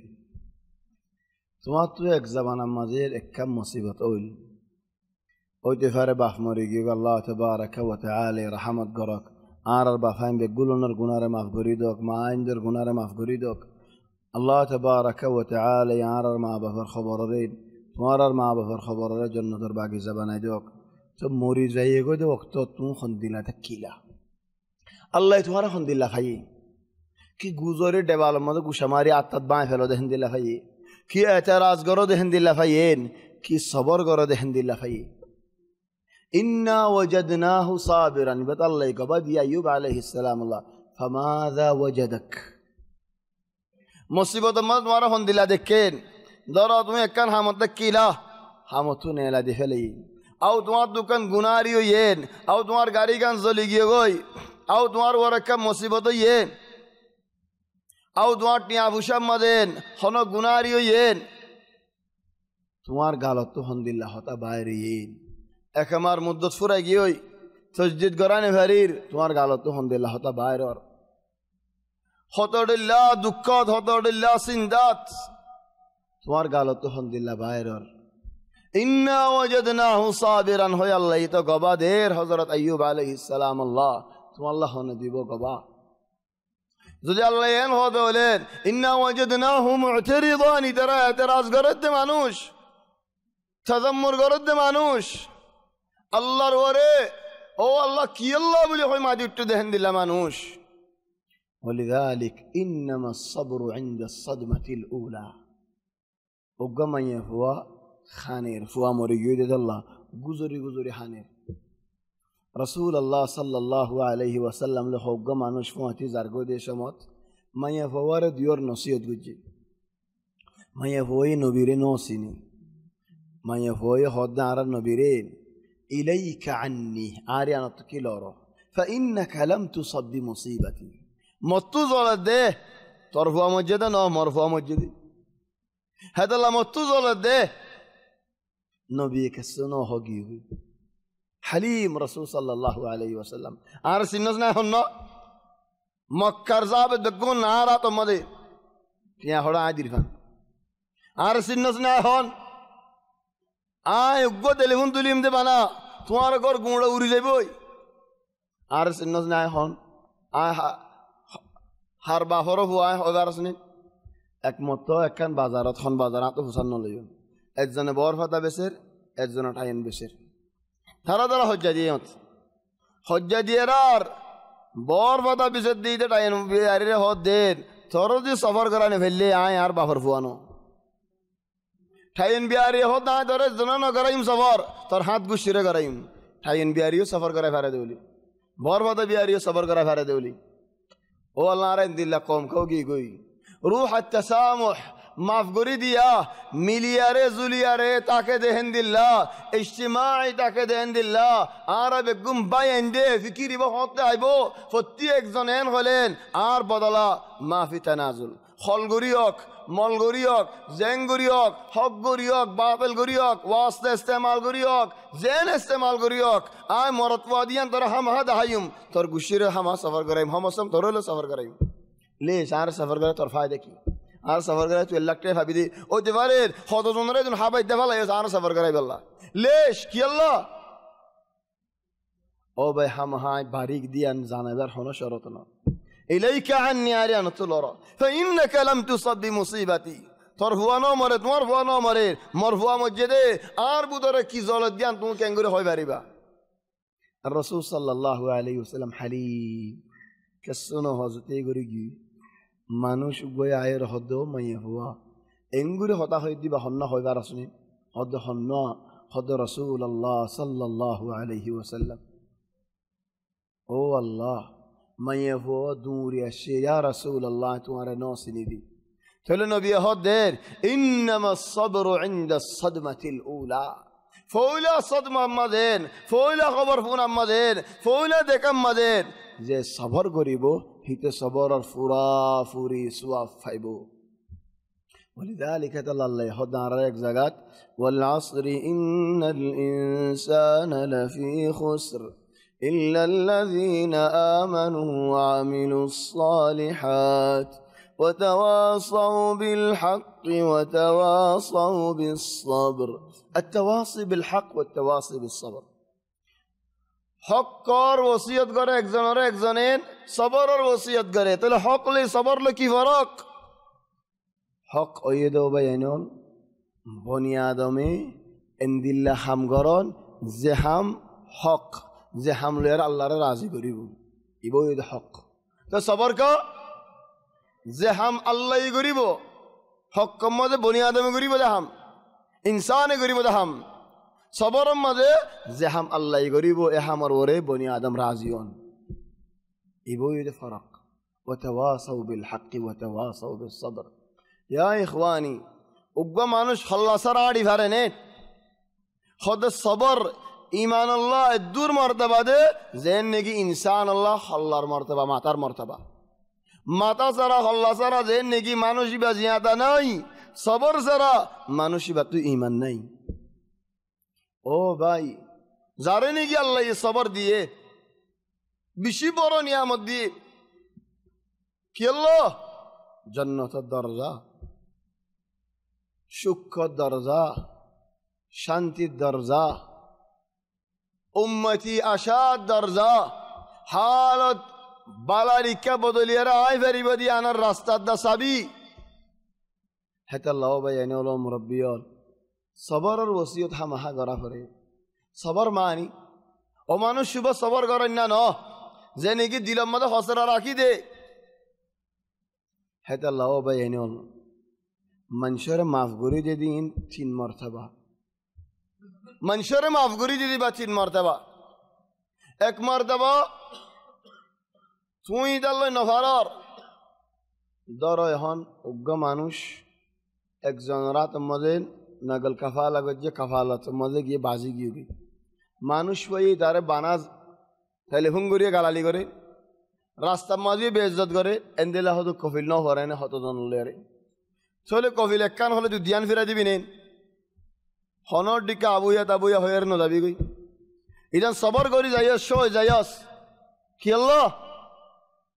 تواتو اك زبانا مزير اكام مصيبت اول او تفار باف مريقي الله تبارك وتعالى رحمت قرق آرار بافهم بقولون القنار مافقريدوك ما عندر قنار مافقريدوك الله تبارك وتعالى آرار ما بفر خبرين توارار ما بفر خبرين جنة باقي زبانا دوك تو موری جایے گو دو وقت تو خندیلا تکیلا اللہ تمہارا خندیلا کھائی کہ گزارے ڈبال مدو گوشماری عطت بائیں پھیلو دے ہندیلا کھائی کہ اعتراض کرو دے ہندیلا کھائین کہ صبر کرو دے ہندیلا کھائی انا وجدناه صابرا بت اللہ کو بعد ایوب علیہ السلام اللہ فماذا وجدك مصیبت مد تمہارا خندیلا دیکھین دورا تمہیں کن ہمت تکیلا ہمتو نیلا دی پھیلی او তোমার দোকান গুনারি হইয়েন او তোমার গাড়ি গান চলে গিয়ে গই او তোমার ওরকম মুসিবত হইয়েন او তোমার টিয়া ভুষাম মাদেন হন গুনারি হইয়েন তোমার গালত হন্দিল্লাহ হতা বাইরে ইন এক আমার মুদ্দত ফুরাই গিয়ে তসজিদ গরানে ভারির তোমার গালত হন্দিল্লাহ হতা বাইরর হতডিল্লাহ দুঃখত হতডিল্লাহ সিন্দাত তোমার গালত হন্দিল্লাহ বাইরর ইন্না ওয়াজাদনাহু সাবিরান হয় আল্লাহ তো গবা দের হযরত আইয়ুব আলাইহিস সালাম আল্লাহ তুমি আল্লাহ হনে দিব গবা যদি আল্লাহ এন হবে বলেন ইন্না ওয়াজাদনাহু মু'তারিদান তারা এতরাজ করতে মানুষ তাজাম্মুর করতে মানুষ আল্লাহর ওরে ও আল্লাহ কি আল্লাহ বলে হয় মাদি উঠতে দেন দিলা মানুষ ولذلك انما الصبر عند الصدمه الاولى وقما يفوا خانير فوا مريجود الله غزوري غزوري خانير رسول الله صلى الله عليه وسلم له حقم انوش فواتي زرغو دي شموت ما يفوار ديور نصيحت گجي ما يفوي نبيري نوسيني ما يفوي خدنا على نبيرين اليك عني اري انا تكيلورو فانك لم تصب بمصيبتي متوز ولا ده طرفوا مجدا نو مرفوع مجدي هذا لا متوز ولا ده نبي كسنو هوغي حليم رسول صلى الله عليه وسلم ارس النزنا هنو مكر زاب دغون نارا تو مدي يا هودا عادي فان আর সিন্নস না হন আয় উগ্র টেলিফোন তুলিম দে বানা তোমার ঘর গুঁড়ো উড়ি যাবই আর সিন্নস না হন আয় হার বাহর হুয়ায় হবার আসনি একমত একখান বাজারত হন বাজার তো হুসান নলইন একজনে বর ফাতা বেসের একজনে টাইন বেসের তারা তারা হজ্জা দিয়ে হজ্জা দিয়ে আর বর ফাতা বেসের দিয়ে টাইন বিয়ারে হদ দেন তোর যদি সফর করানি ফেললে আয় আর বাহর ফুয়ানো ঠাইন বিয়ারি হদ আয় তোর জনা ন করাইম সফর তোর হাত গুছিরে করাইম ঠাইন বিয়ারিও সফর করায় ফেরে দেউলি বর ফাতা বিয়ারিও সফর করায় ফেরে দেউলি ও আল্লাহ রে দিল্লা কম খাও কি কই রুহ আত-তাসামুহ মাফ করে দিয়া মিলিয়ারে জুলিয়ারে তাকে দেহেন দিল্লা ইজতিমাই তাকে দেহেন দিল্লা আর বেগুম বাইন দে ফিকিরিব হতে আইব প্রতি একজন এন হলেন আর বদলা মাফি তানাজুল খলগরিয়ক মলগরিয়ক জেঙ্গরিয়ক হক গরিয়ক বাতিল গরিয়ক ওয়াস্তে ইস্তেমাল গরিয়ক জেন ইস্তেমাল গরিয়ক আয় মরতওয়া দিয়ান তোর হাম হাদ হায়ুম তোর গুশিরে হামা সফর করাইম হামসম তোর হলো সফর করাইম লে আর সফর করে তোর ফায়দা কি আর সফর করে তুই লাখ টাকা ভাবি দি ও দেবারের হতজনরে তুমি হাবাই দেবা লাগে আর সফর করাই বললা লেশ কি আল্লাহ ও ভাই হাম হাই বারিক দিয়ান জানাবার হনো শরত না ইলাইকা আন্নি আরিয়ান তুলরা ফাইন্নাকা লাম তুসাব বিমুসিবাতি তোর হুয়ানো মরে তোমার হুয়ানো মরে মোর হুয়া মসজিদে আর বুদরে কি জলত দিয়ান তুমি কেন করে হয় পারিবা আর রাসূল সাল্লাল্লাহু আলাইহি ওয়াসাল্লাম হালিম কেসনো হজতে গরি গি মানুষ গয় আয়ের হদ মাইয়া হুয়া এঙ্গুরি হতা হই দিবা হন্না হইবার আসনি হদ হন্না হদ রাসূলুল্লাহ সাল্লাল্লাহু আলাইহি ওয়াসাল্লাম ও আল্লাহ মাইয়া হুয়া দূরে আসে ইয়া রাসূলুল্লাহ তোমারে নসিনি দি তাহলে নবী হদের ইন্নামা সাবরু ইনদা সাদমাতিল উলা ফৌলা সদমা আমাদের ফৌলা খবর ফোন আমাদের ফৌলা দেখ আমাদের যে সবর করিব হিতে সবর আর ফুরা ফুরি সুয়াব ফাইব ولذلك الله يحض على এক জায়গাত والعصر إن الإنسان لفي خسر إلا الذين آمنوا وعملوا الصالحات وتواصوا بالحق وتواصوا بالصبر التواصي بالحق والتواصي بالصبر হক কর ওসিয়ত করে একজনের একজনের সবরের ওসিয়ত করে তাহলে হক লে সবর লে কি ফরক হক ওয়েদ বায়ানুন বনি আদমে এন্দিল্লা হাম গরন যে হাম হক যে হাম লয়ার আল্লাহরে রাজি করিব ইবইদ হক তো সবর ক যে হাম আল্লাহই করিব হক কম মধ্যে বনি আদমে করিব হাম ইনসানে করিব হাম সবরম মাঝে যে হাম আল্লাহ করিব এ হামর ওরে বনি আদম রাজিয়ন ইবইদ ফরক ওয়াতাওয়াসাউ বিল হক ওয়াতাওয়াসাউ বিস সবর ইয়া ইখওয়ানি উগ্র মানুষ হল্লাসার আড়ি ভারে নে খদ সবর ঈমান আল্লাহ দূর মর্তবা দে যেন নাকি ইনসান আল্লাহ হল্লার মর্তবা মাতার মর্তবা মাতা সারা হল্লা সারা যেন নাকি মানুষই বা জিয়াদা নাই সবর সারা মানুষই বা তুই ঈমান নাই ও ভাই যারে নাকি আল্লাহ সবর দিয়ে বেশি বড় নিয়ামত দিয়ে কি আল্লাহ জান্নাতের দরজা সুখের দরজা শান্তির দরজা উম্মতি আশার দরজা হালত বালারিকা বদলিয়ারা আয় ফেরিব দিয়ে আনার রাস্তার দা সাবি হেতে আল্লাহ ভাই এনে হলো মুরব্বিয়ল সবরের ওসিয়ত হামাহা করা করে সবর মানি ও মানুষ শুভ সবর করেন না ন যে নাকি দিলম মধ্যে হসরা রাখি দে হেতে আল্লাহ ভাই এনে হল মানুষের মাফ করি দিন তিন মর্তবা মানুষের মাফ করি দিদি বা তিন মর্তবা এক মর্তবা তুই দাল্লাই নফারর দর এখন উগ্র মানুষ একজন রাত মধ্যে নগল কফালা গিয়ে কফালত মধ্যে গিয়ে বাজি গিয়ে গিয়ে মানুষ ওই তারে বানাজ টেলিফোন করিয়ে গালালি করে রাস্তার মাঝে বেইজ্জত করে এন্দিলা হয়তো কফিল ন হরে না হত জন লেরে চলে কফিল একখান হলে তুই ধ্যান ফিরা দিবি নেন হনর দিকে আবুয়া তাবুয়া হয়ে ন যাবি গই ইদান সবর করি যাইস সই যাইস কি আল্লাহ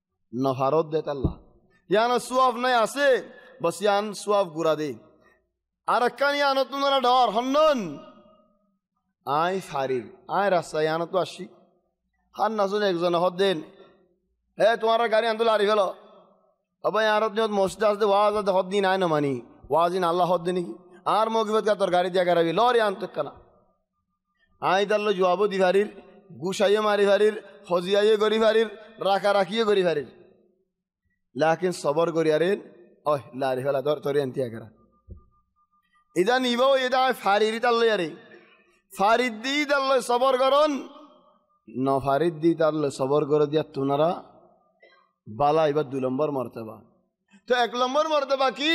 নফারত দে আল্লাহ ইয়ান সুয়াব নাই আছে বস ইয়ান সুয়াব গুড়া দে আর একখানি আনো তোমরা ডর হন্নন আয় ফারির আয় রাস্তায় আনো তো আসি হান নাচুন একজন হদ দেন হে তোমার গাড়ি আনতো লারি ফেলো আবার আর মসজিদ আসতে ওয়াজ হদ দিন আয় না মানি ওয়াজিন আল্লাহ হদ দিন আর মগিবত তোর গাড়ি দিয়া গাড়ি লরি আনতো কেনা আই তাল্লো জবাবো দি ফারির গুসাইয়ে মারি ফারির হজিয়াইয়ে গড়ি ফারির রাখা রাখিয়ে গড়ি ফারির লাকিন সবর করি আরে ওহ লারি ফেলা তোর তোর এনতিয়া করা ইদা নিব এটা ফারিরি তাল্লো আরে ফারিদ দি তাল্লো সবর করন ন ফারিদ দি তাল্লো সবর করে দিয়া তোনারা বালা এবার দুই নম্বর মর্তবা তো এক নম্বর মর্তবা কি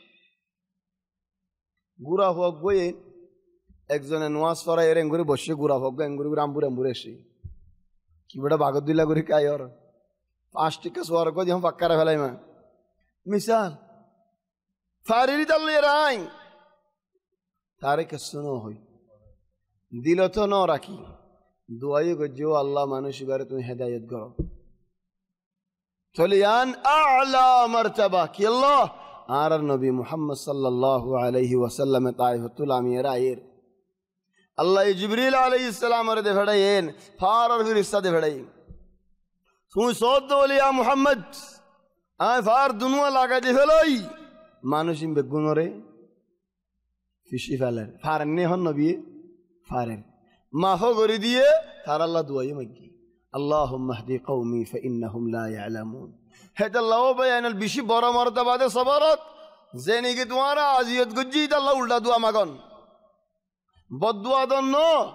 গুড়া হোক বই একজনে নোয়াজ পড়া এর এঙ্গুরি বসে গুড়া হোক এঙ্গুরি রামপুর এম্বুরে এসে কি বেটা বাগত দিলা করি কাই ওর পাঁচ টিকা সোয়ার কো যখন পাক্কারা ফেলাই মা মিসাল ফারিরি তাল্লি রাই তারে কে শুনো হই দিল তো ন রাখি দোয়াই গজ্জো আল্লাহ মানুষ এবারে তুমি হেদায়েত করো চলিয়ান আলা মারতাবা কি আল্লাহ আর নবী মুহাম্মদ সাল্লাল্লাহু আলাইহি ওয়াসাল্লাম তাইফাতুল আমির আয়ের আল্লাহ জিবরিল আলাইহিস সালাম রে দে ফড়াইন ফার আর ফিরিস্তা দে ফড়াই তুই সদ ওলিয়া মুহাম্মদ আয় ফার দুনুয়া লাগা দে ফেলই মানুষ ইম বেগুনরে ফিশি ফেলে ফার নে হন নবী ফারেন মাফ করে দিয়ে তার আল্লাহ দুয়াই মাগি আল্লাহুম্মা হদি কওমি ফাইন্নাহুম লা ইয়ালামুন হেতা লাও বায়ানাল বিশি বড় মর্তবা দে সবরত জেনি কি তোমারা আজিয়ত গুজি আল্লাহ উল্টা দুয়া মাগন বদদুয়া দন্ন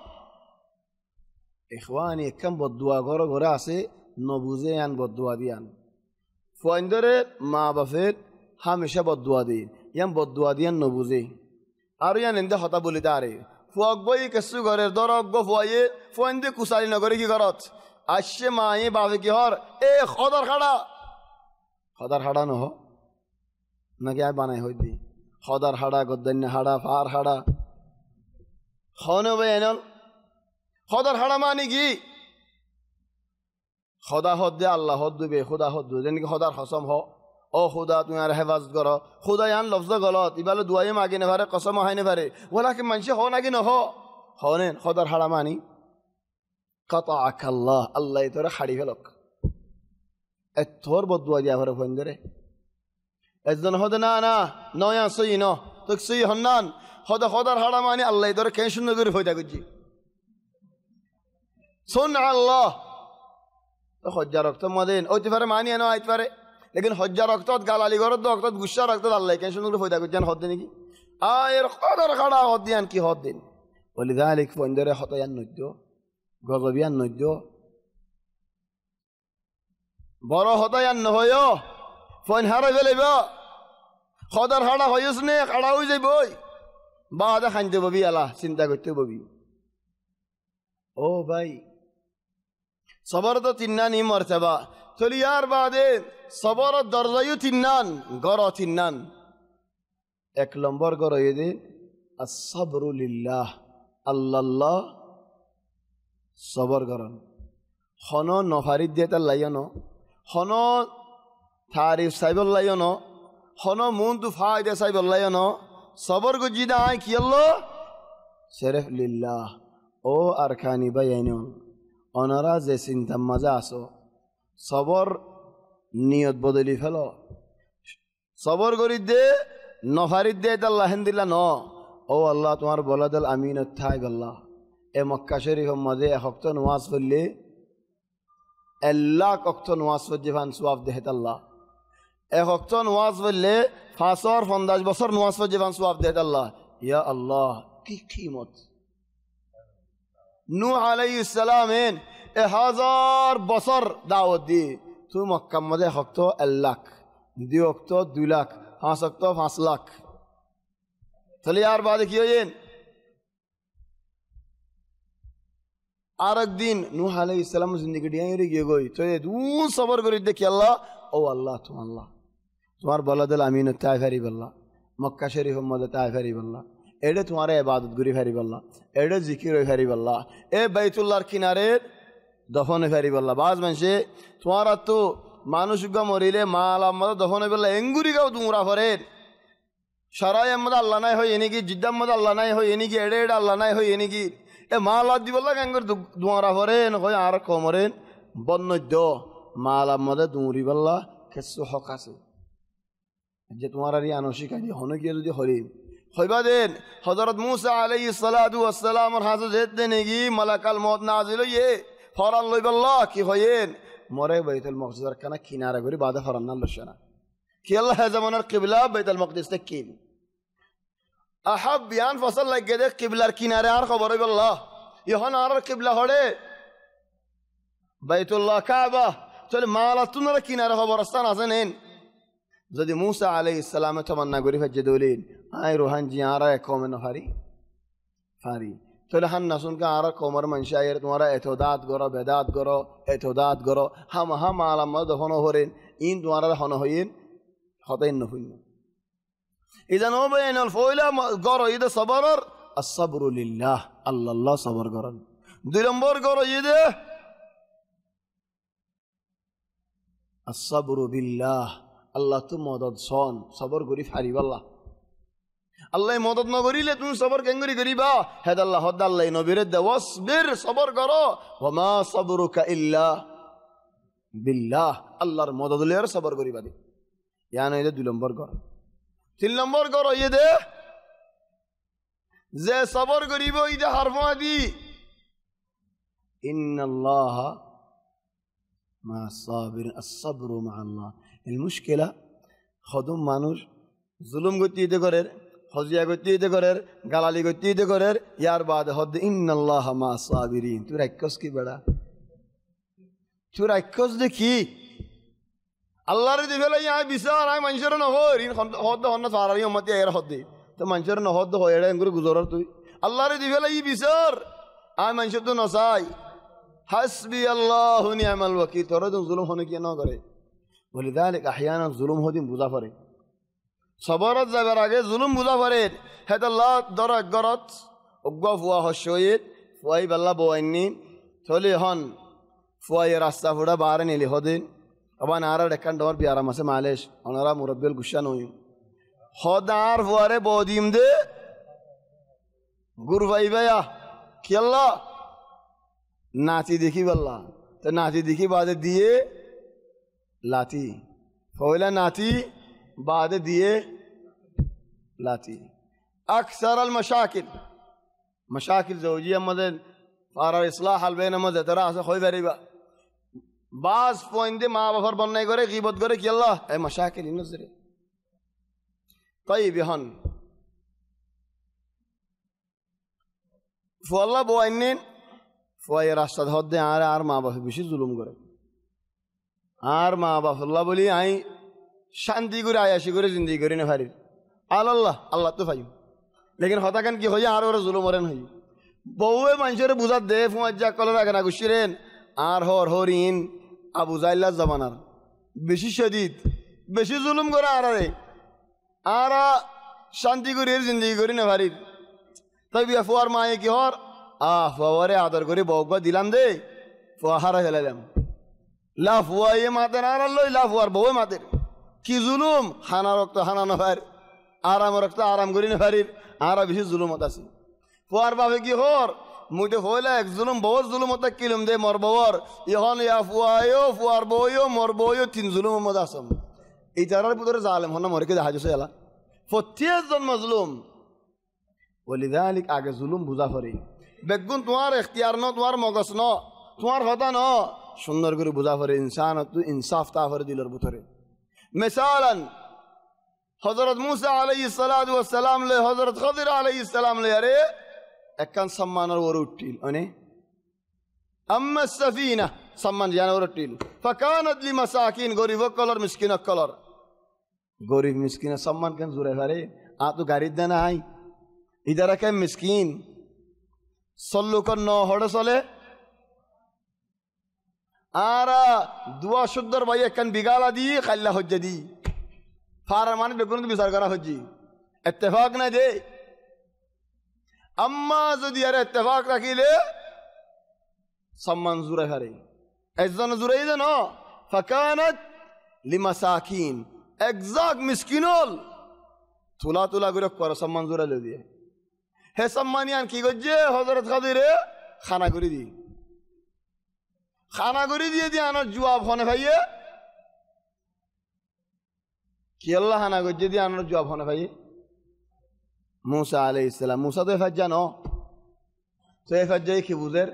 ইখওয়ানি একম বদদুয়া ঘরে ঘরে আছে নবুজে আন বদদুয়া দিয়ান ফুয়াইন্দরে মা বাফের হামেশা বদদুয়া দিন ইয়াম বদদুয়া দিয়ান নবুজে আর ইয়ান এন্দে হতা বলি তারে ফুয়াক বই কেসু ঘরের দরক গো ফুয়াইয়ে ফুয়াইন্দে কুসারি নগরে কি ঘরত আসছে মায়ে বাপে কি হর এ খদর খাড়া খদর হাড়া নহ নাকি আয় বানাই হই দি খদর হাড়া গদ্দান্য হাড়া ফার হাড়া হন বেনল খদর হাড়া মানে কি খদা হদ দে আল্লাহ হদ দিবে খুদা হদ দে যেন খদার কসম হ ও খুদা তুমি আর হেফাজত কর খুদা ইয়ান লফজ গলত ইবালে দুয়াই মাগি নে পারে কসম হয় নে পারে ওলা কি মানসি হ নাকি নহ হনেন খদর হাড়া মানি কাতাআক আল্লাহ আল্লাহ তোরে হাড়ি ফেলক এ তোর বদুয়া দিয়া ঘরে ফোন ধরে একজন হদ না না নয়া সই ন তোক সই হন্নান হদ খদর হাড়া মানি আল্লাহ তোরে কেন শূন্য করে হইতা করছি শোন আল্লাহ তো হজ্জা রক্ত মদিন ওইতে পারে মানি এনো আইতে পারে লেকিন হজ্জা রক্ত গালালি ঘর রক্ত গুসা রক্ত আল্লাহ কেন শূন্য করে হইতা করছেন হদ দিন কি আয়ের খদর হাড়া হদ দিয়ান কি হদ দিন বলি দালিক ফোন ধরে হতয়ান নদ্য গজবিয়ান নদ্য বড় হতায়ান নহয় ফোন হারাই ফেলাইব খদর হাড়া হইস নে হাড়া হয়ে যাইব বাদে খাইতে ববি আলা চিন্তা করতে ববি ও ভাই সবর তো তিন্নান ই মর্তবা চলি আর বাদে সবর দরজায়ু তিন্নান গর তিন্নান এক নম্বর গর দে আসসাবরু লিল্লাহ আল্লাহ সবর করন হন নফারিদ দিয়ে তার লাইও ন হন থারিফ সাইবল লাইও ন হন মুন তু ফায়দা সাইবল লাইও ন সবর গুজি দা আই কিয়ল্লো শরফ লিল্লাহ ও আরখানি বাইনন অনারা যে চিন্তা মাজা আসো সবর নিয়ত বদলি ফেলো সবর করি দে নফারিদ দিয়ে তার লাহেন দিলা ন ও আল্লাহ তোমার বলাদল আমিন থাই গল্লাহ এ মক্কা শরীফের মাঝে এক হক্ত নওয়াজ পড়লে এক অক্ত নওয়াজ পড়ছে ফান সোয়াব দেহেত আল্লাহ এক অক্ত নওয়াজ পড়লে পাঁচর পঞ্চাশ বছর নওয়াজ পড়ছে ফান সোয়াব দেহেত আল্লাহ ইয়া আল্লাহ কি খিমত নূহ আলাইহিস সালামেন এ হাজার বছর দাওয়াত দি তুই মক্কার মাঝে হক্ত এক লাখ দুই অক্ত দুই লাখ পাঁচ অক্ত পাঁচ লাখ তাহলে আর বাদে কি হইন আর একদিন নূহ আলাইহিস সালাম জিন্দেগি ডিয়ারে গিয়ে গই তো দু সবর করি দেখি আল্লাহ ও আল্লাহ তুমি আল্লাহ তোমার বলাদল আমিন তাই ফারিব আল্লাহ মক্কা শরীফের মধ্যে তাই ফারিব আল্লাহ এডে তোমার ইবাদত করি ফারিব আল্লাহ এডে জিকির হই ফারিব আল্লাহ এ বাইতুল্লাহর কিনারে দফন হই ফারিব আল্লাহ বাজ মানছে তোমার তো মানুষ গা মরিলে মাল আমাদের দফন হই বললা এঙ্গুরি গাও তোমরা ফরে সারাই মধ্যে আল্লাহ নাই হয় এনেকি জিদ্দার মধ্যে আল্লাহ নাই হয় এনেকি এড়ে এড়ে আল্লাহ নাই হয় এনেকি এ মালা দিবলা গাঙ্গর দুয়ারা ভরেন হয় আর কমরেন বন্যদ্য মালা মধ্যে দুঁরি বল্লা খেসু হক আছে যে তোমার আর আনসিক আদি হনকিয়ে যদি হরিম হইবা দেন হযরত মুসা আলাইহিস সালাতু ওয়াস সালামর হাজে যেতে নেগি মালাকাল মউত নাজিল হইয়ে ফরান লইবাল্লাহ কি হইেন মরে বাইতুল মুকদ্দাস কানা কিনারে করে বাদে ফরান না লশনা কি আল্লাহ জামানার কিবলা বাইতুল মুকদ্দাস তে কিন আহাব বিয়ান ফসল লাগে দে কিবলার কিনারে আর খবর হইবাল্লাহ ইহন আর কিবলা হড়ে বাইতুল্লাহ কাবা চলে মালা তুনার কিনারে খবর স্থান আছে নেন যদি মুসা আলাইহিস সালামে তামান্না করি ফজে দলিন আই রোহান জি আরা কমে ন হারি হারি তাহলে হান নাসুন কা আরা কমর মনশায়ের তোমারা এতদাত গরো বেদাত গরো এতদাত গরো হাম হাম আলামত হন হরেন ইন তোমারা হন হইন হতাইন নফুন ইদান ওবাইন আল ফয়লা গরো ইদে সবরর আস-সাবরু লিল্লাহ আল্লাহ সবর করন দুই নম্বর গরো ইদে আস-সাবরু বিল্লাহ আল্লাহ তো মদদ সন সবর করি ফারিবাল্লাহ আল্লাহ মদদ না করিলে তুমি সবর কেঙ্গরি করিবা হেদ আল্লাহ হদ আল্লাহ নবীর দেওয়াসবির সবর করো ওমা সবরুকা ইল্লা বিল্লাহ আল্লাহর মদদ লইয়ার সবর করিবা দে ইয়ানো এদে দুই নম্বর কর তিন নম্বর কর ইয়ে দে যে সবর করিব ইদে হারফা দি ইন্নাল্লাহ মা সাবির আস-সাবরু মা আল্লাহ এই মুশকিলা খদম মানুষ জুলুম গতিতে করে হজিয়া গতিতে করে গালালি গতিতে করে ইয়ার বাদ হদ ইন্নাল্লাহ মা সাবিরিন তুই রাক্ষস কি বেড়া তুই রাক্ষস দেখি আল্লাহর দিবেলা ইয়া বিচার আই মানুষের ন হই হদ হন সারারি উম্মতি এর হদ তো মানুষের ন হদ হয় এড়ে এঙ্গুর গুজরার তুই আল্লাহর দিবেলা ই বিচার আই মানুষের তো নসাই হাসবি আল্লাহু নি'মাল ওয়াকিল তোরা তো জুলুম হনে কি না করে ولذلك احيانا জুলুম হদিন বুঝা পড়ে সবরত যাবার আগে জুলুম বুঝা পড়ে হেদাল্লাহ দরক গরত অগ্গা ফুয়া হশয়িত ফুয়াই বাল্লা বয়নি চলে হন ফুয়াই রাস্তা ফুড়া বারে নিলি হদিন আবার নারা ডেকান ডর বিয়ারা মাসে মালেশ ওনারা মুরব্বিল গুশান হই হদার ফুয়ারে বদিম দে গুর ভাই ভাইয়া কি আল্লাহ নাচি দেখি বাল্লা তো নাচি দেখি বাদে দিয়ে লাতি পয়লা নাতি बाद दिए लाती अक्सर अल मशाकिल मशाकिल ज़ौजिया मदद फारा इस्लाह हल बैन मदद तरह से खोई बेरीबा बास पॉइंटे माँ बापर बनने करे ग़ीबत करे कि अल्लाह ए मशाकिल इन नज़रे طيب يهن فوالله بوينين فوي راستد هدي आर आर माँ बाप बेशी जुलुम करे आर माँ बाप अल्लाह बोली आई शांति করে আয়াশি করে জিন্দেগি করে না পারি আল্লাহ আল্লাহ তো পাই लेकिन হতা কেন কি হই আর ওর জুলুম করেন হই বউয়ে মানুষের বুঝা দে ফুয়াজ্জা কলে রাখে না গুছিরেন আর হর হরিন আবু জাইল্লা জামানার বেশি শদীদ বেশি জুলুম করে আর আরে আর শান্তি করে জিন্দেগি করে না পারি তাই বিয়া ফুয়ার মায়ে কি হর আহ ফুয়ারে আদর করে বউকে দিলাম দে ফুয়া হারা ফেলালাম লা ফুয়ায়ে মাতের আর লই লা ফুয়ার বউয়ে মাতের কি জুলুম হানা রক্ত হানা নফার আরাম রক্ত আরাম করি নফারির আর বেশি জুলুমত আছে ফুয়ার বাপে কি হর মুইতে হইলে এক জুলুম বউর জুলুমত কিলুম দে মর বউর ইহন ইয়া ফুয়ায়ও ফুয়ার বউয়ও মর বউয়ও তিন জুলুম মত আসম এই তারার পুতরে জালেম হন মরকে দেখা যাচ্ছে এলা প্রত্যেকজন মজলুম ওলিদালিক আগে জুলুম বুঝা পড়ে বেগুন তোমার এখতিয়ার ন তোমার মগজ ন তোমার হতা ন সুন্দর করে বুঝা পড়ে ইনসান তুই ইনসাফ তা করে দিলর ভিতরে مثالا حضرت موسى عليه الصلاة والسلام له حضرت خضر عليه السلام له يري اكن سمان وروتيل اني اما السفينة سمان جانا وروتيل فكانت لمساكين غريب كولر مسكين كولر غريب مسكين سمان كان زوره هري آتو غريب دنا هاي ادھر كان مسكين صلو كن نو هڑ صلے आरा दुआ शुद्धर भाई कन बिगाला दी खल्ला हज्ज दी फारा माने बेगुन तो बिसार करा हज्जी इत्तेफाक ना दे अम्मा जदी यार इत्तेफाक रखी ले सम्मान जुरे हरे ऐसा जुरे इधर ना फकानत लिमसाकीन एग्जाक मिस्किनोल তুলা তুলা করে করো সম্মান জোরা লে দিয়ে হে সম্মানিয়ান কি করছে হজরত খাদিরে খানা করে দি খানা করে দিয়ে দিয়ে আনার জবাব হনে ভাইয়ে কি আল্লাহ খানা করছে দিয়ে আনার জবাব হনে ভাইয়ে মুসা আলাইহিস সালাম মুসা তো এফাজ জানো তো এফাজ যাই কি বুঝের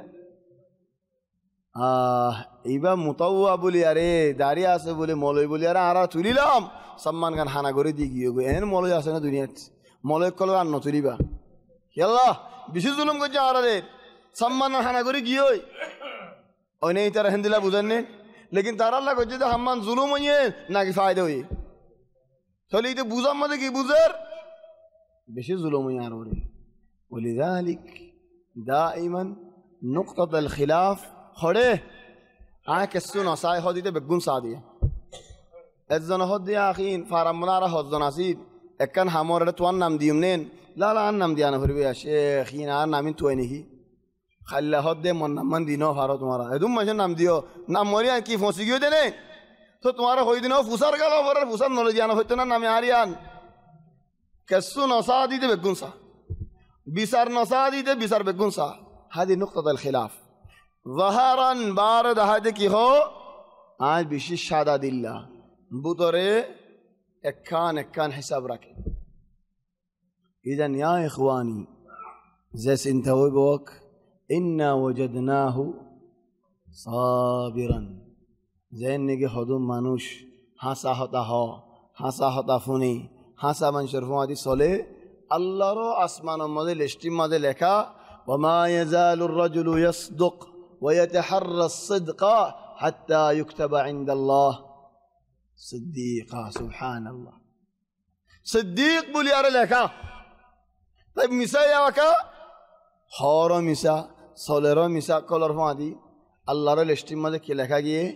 আহ এইবার মুতাওয়া বলি আরে দাঁড়িয়ে আছে বলে মলয় বলি আরে আরা তুলিলাম সম্মান খান হানা করে দিয়ে গিয়ে গো এন মলয় আছে না দুনিয়াত মলয় কল আর নতুলিবা আল্লাহ বেশি জুলুম করছে আরে সম্মান হানা করে গিয়ে ওই নেই তারা হিন্দিলা বুঝেননি লেকিন তারা আল্লাহ করছে যে হাম্মান জুলুম হইয়ে নাকি ফায়দা হই তাহলে এই তো বুঝার মধ্যে কি বুঝের বেশি জুলুম হইয়া আর ওরে ولذلك دائما نقطة الخلاف হরে আয় কেসুন অসায় হদিতে বেগুন সাদিয়া একজন হদিয়া আখিন ফারামনারা হজন আসিদ একখান হামরে তোয়ার নাম দিম নেন লালা আর নাম দিয়া না ফিরবে শেখ ইন আর নামিন তুই নাকি খাল্লা হদে মন নামান দিন ফারো তোমারা এদুম মাসের নাম দিও নাম মরিয়া কি ফসি গিয়ে দেনে তো তোমারা হই দিন ফুসার গেল ফরার ফুসার নলে দিয়া না হইতো না নামে আরিয়ান কেসুন অসাদিতে বেগুন সা বিচার নসাদিতে বিচার বেগুন সা হাদি নুকতাতুল খিলাফ ظهرا بارد هذا কি হো আজ বেশি সাদা দিল্লা বুতরে একখান একখান হিসাব রাখে ইজান ইয়া ইখওয়ানি জেস ইনতাওই বক ইন্না ওয়াজadnaহু সাবিরান জেন নিগে হদম মানুষ হাসা হতা হ হাসা হতা ফুনি হাসা মানুষের ফুয়াদি চলে আল্লাহর আসমানের মধ্যে লিস্টির মধ্যে লেখা ওমা ইয়াজালুর রাজুলু ইয়াসদুক ويتحرى الصدق حتى يكتب عند الله صديقا سبحان الله صديق بولي أرى لك طيب مساء يا وكا خورا مساء صولرا مساء كولر فادي الله رأى الاجتماع كي لك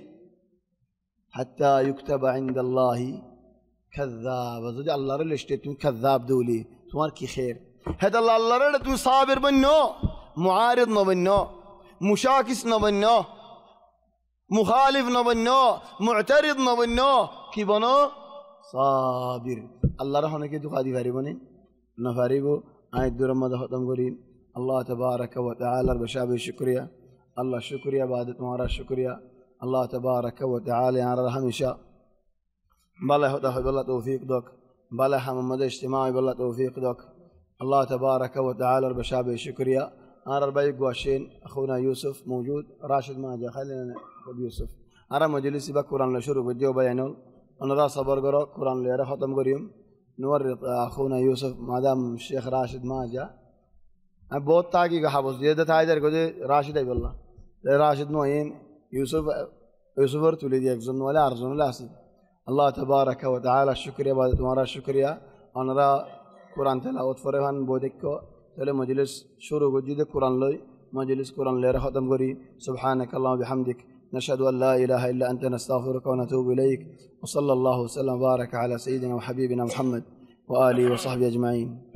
حتى يكتب عند الله كذاب وزودي الله رأى الاجتماع كذاب دولي تمار كي خير هذا الله الله رأى تم صابر بنو معارض ما بنو مشاكس نبنو مخالف نبنو معترض نبنو كي بنو صابر الله رحمه كي دخادي فاريبوني نفاريبو آية دور مدى ختم قرين الله تبارك وتعالى بشابه الشكرية الله الشكرية بعد تمارا الشكرية الله تبارك وتعالى على رحمه بلا هدى بالله توفيق دوك بلا حمد اجتماعي بالله توفيق دوك الله تبارك وتعالى بشابه الشكرية أنا ربيك واشين أخونا يوسف موجود راشد ما جاء خلينا ناخذ يوسف أنا مجلسي بقرآن لشروع بديو بيانول أنا راس صبر قرأ قرآن ليرى ختم قريم نورط أخونا يوسف ما دام الشيخ راشد ما جاء أنا बहुत ताकि का हाबस ये तो था इधर को जे राशिद है बोला राशिद नोइन يوسف يوسف ورتولي دي أكزن ولا أرزون ولا أسد الله تبارك وتعالى الشكر يا بعد تمارا الشكر يا أنا را قرآن تلاوت فرهان بودكو تلا مجلس شروع جديد قرآن لي مجلس قرآن لي ختم قري سبحانك اللهم وبحمدك نشهد أن لا إله إلا أنت نستغفرك ونتوب إليك وصلى الله وسلم وبارك على سيدنا وحبيبنا محمد وآله وصحبه أجمعين.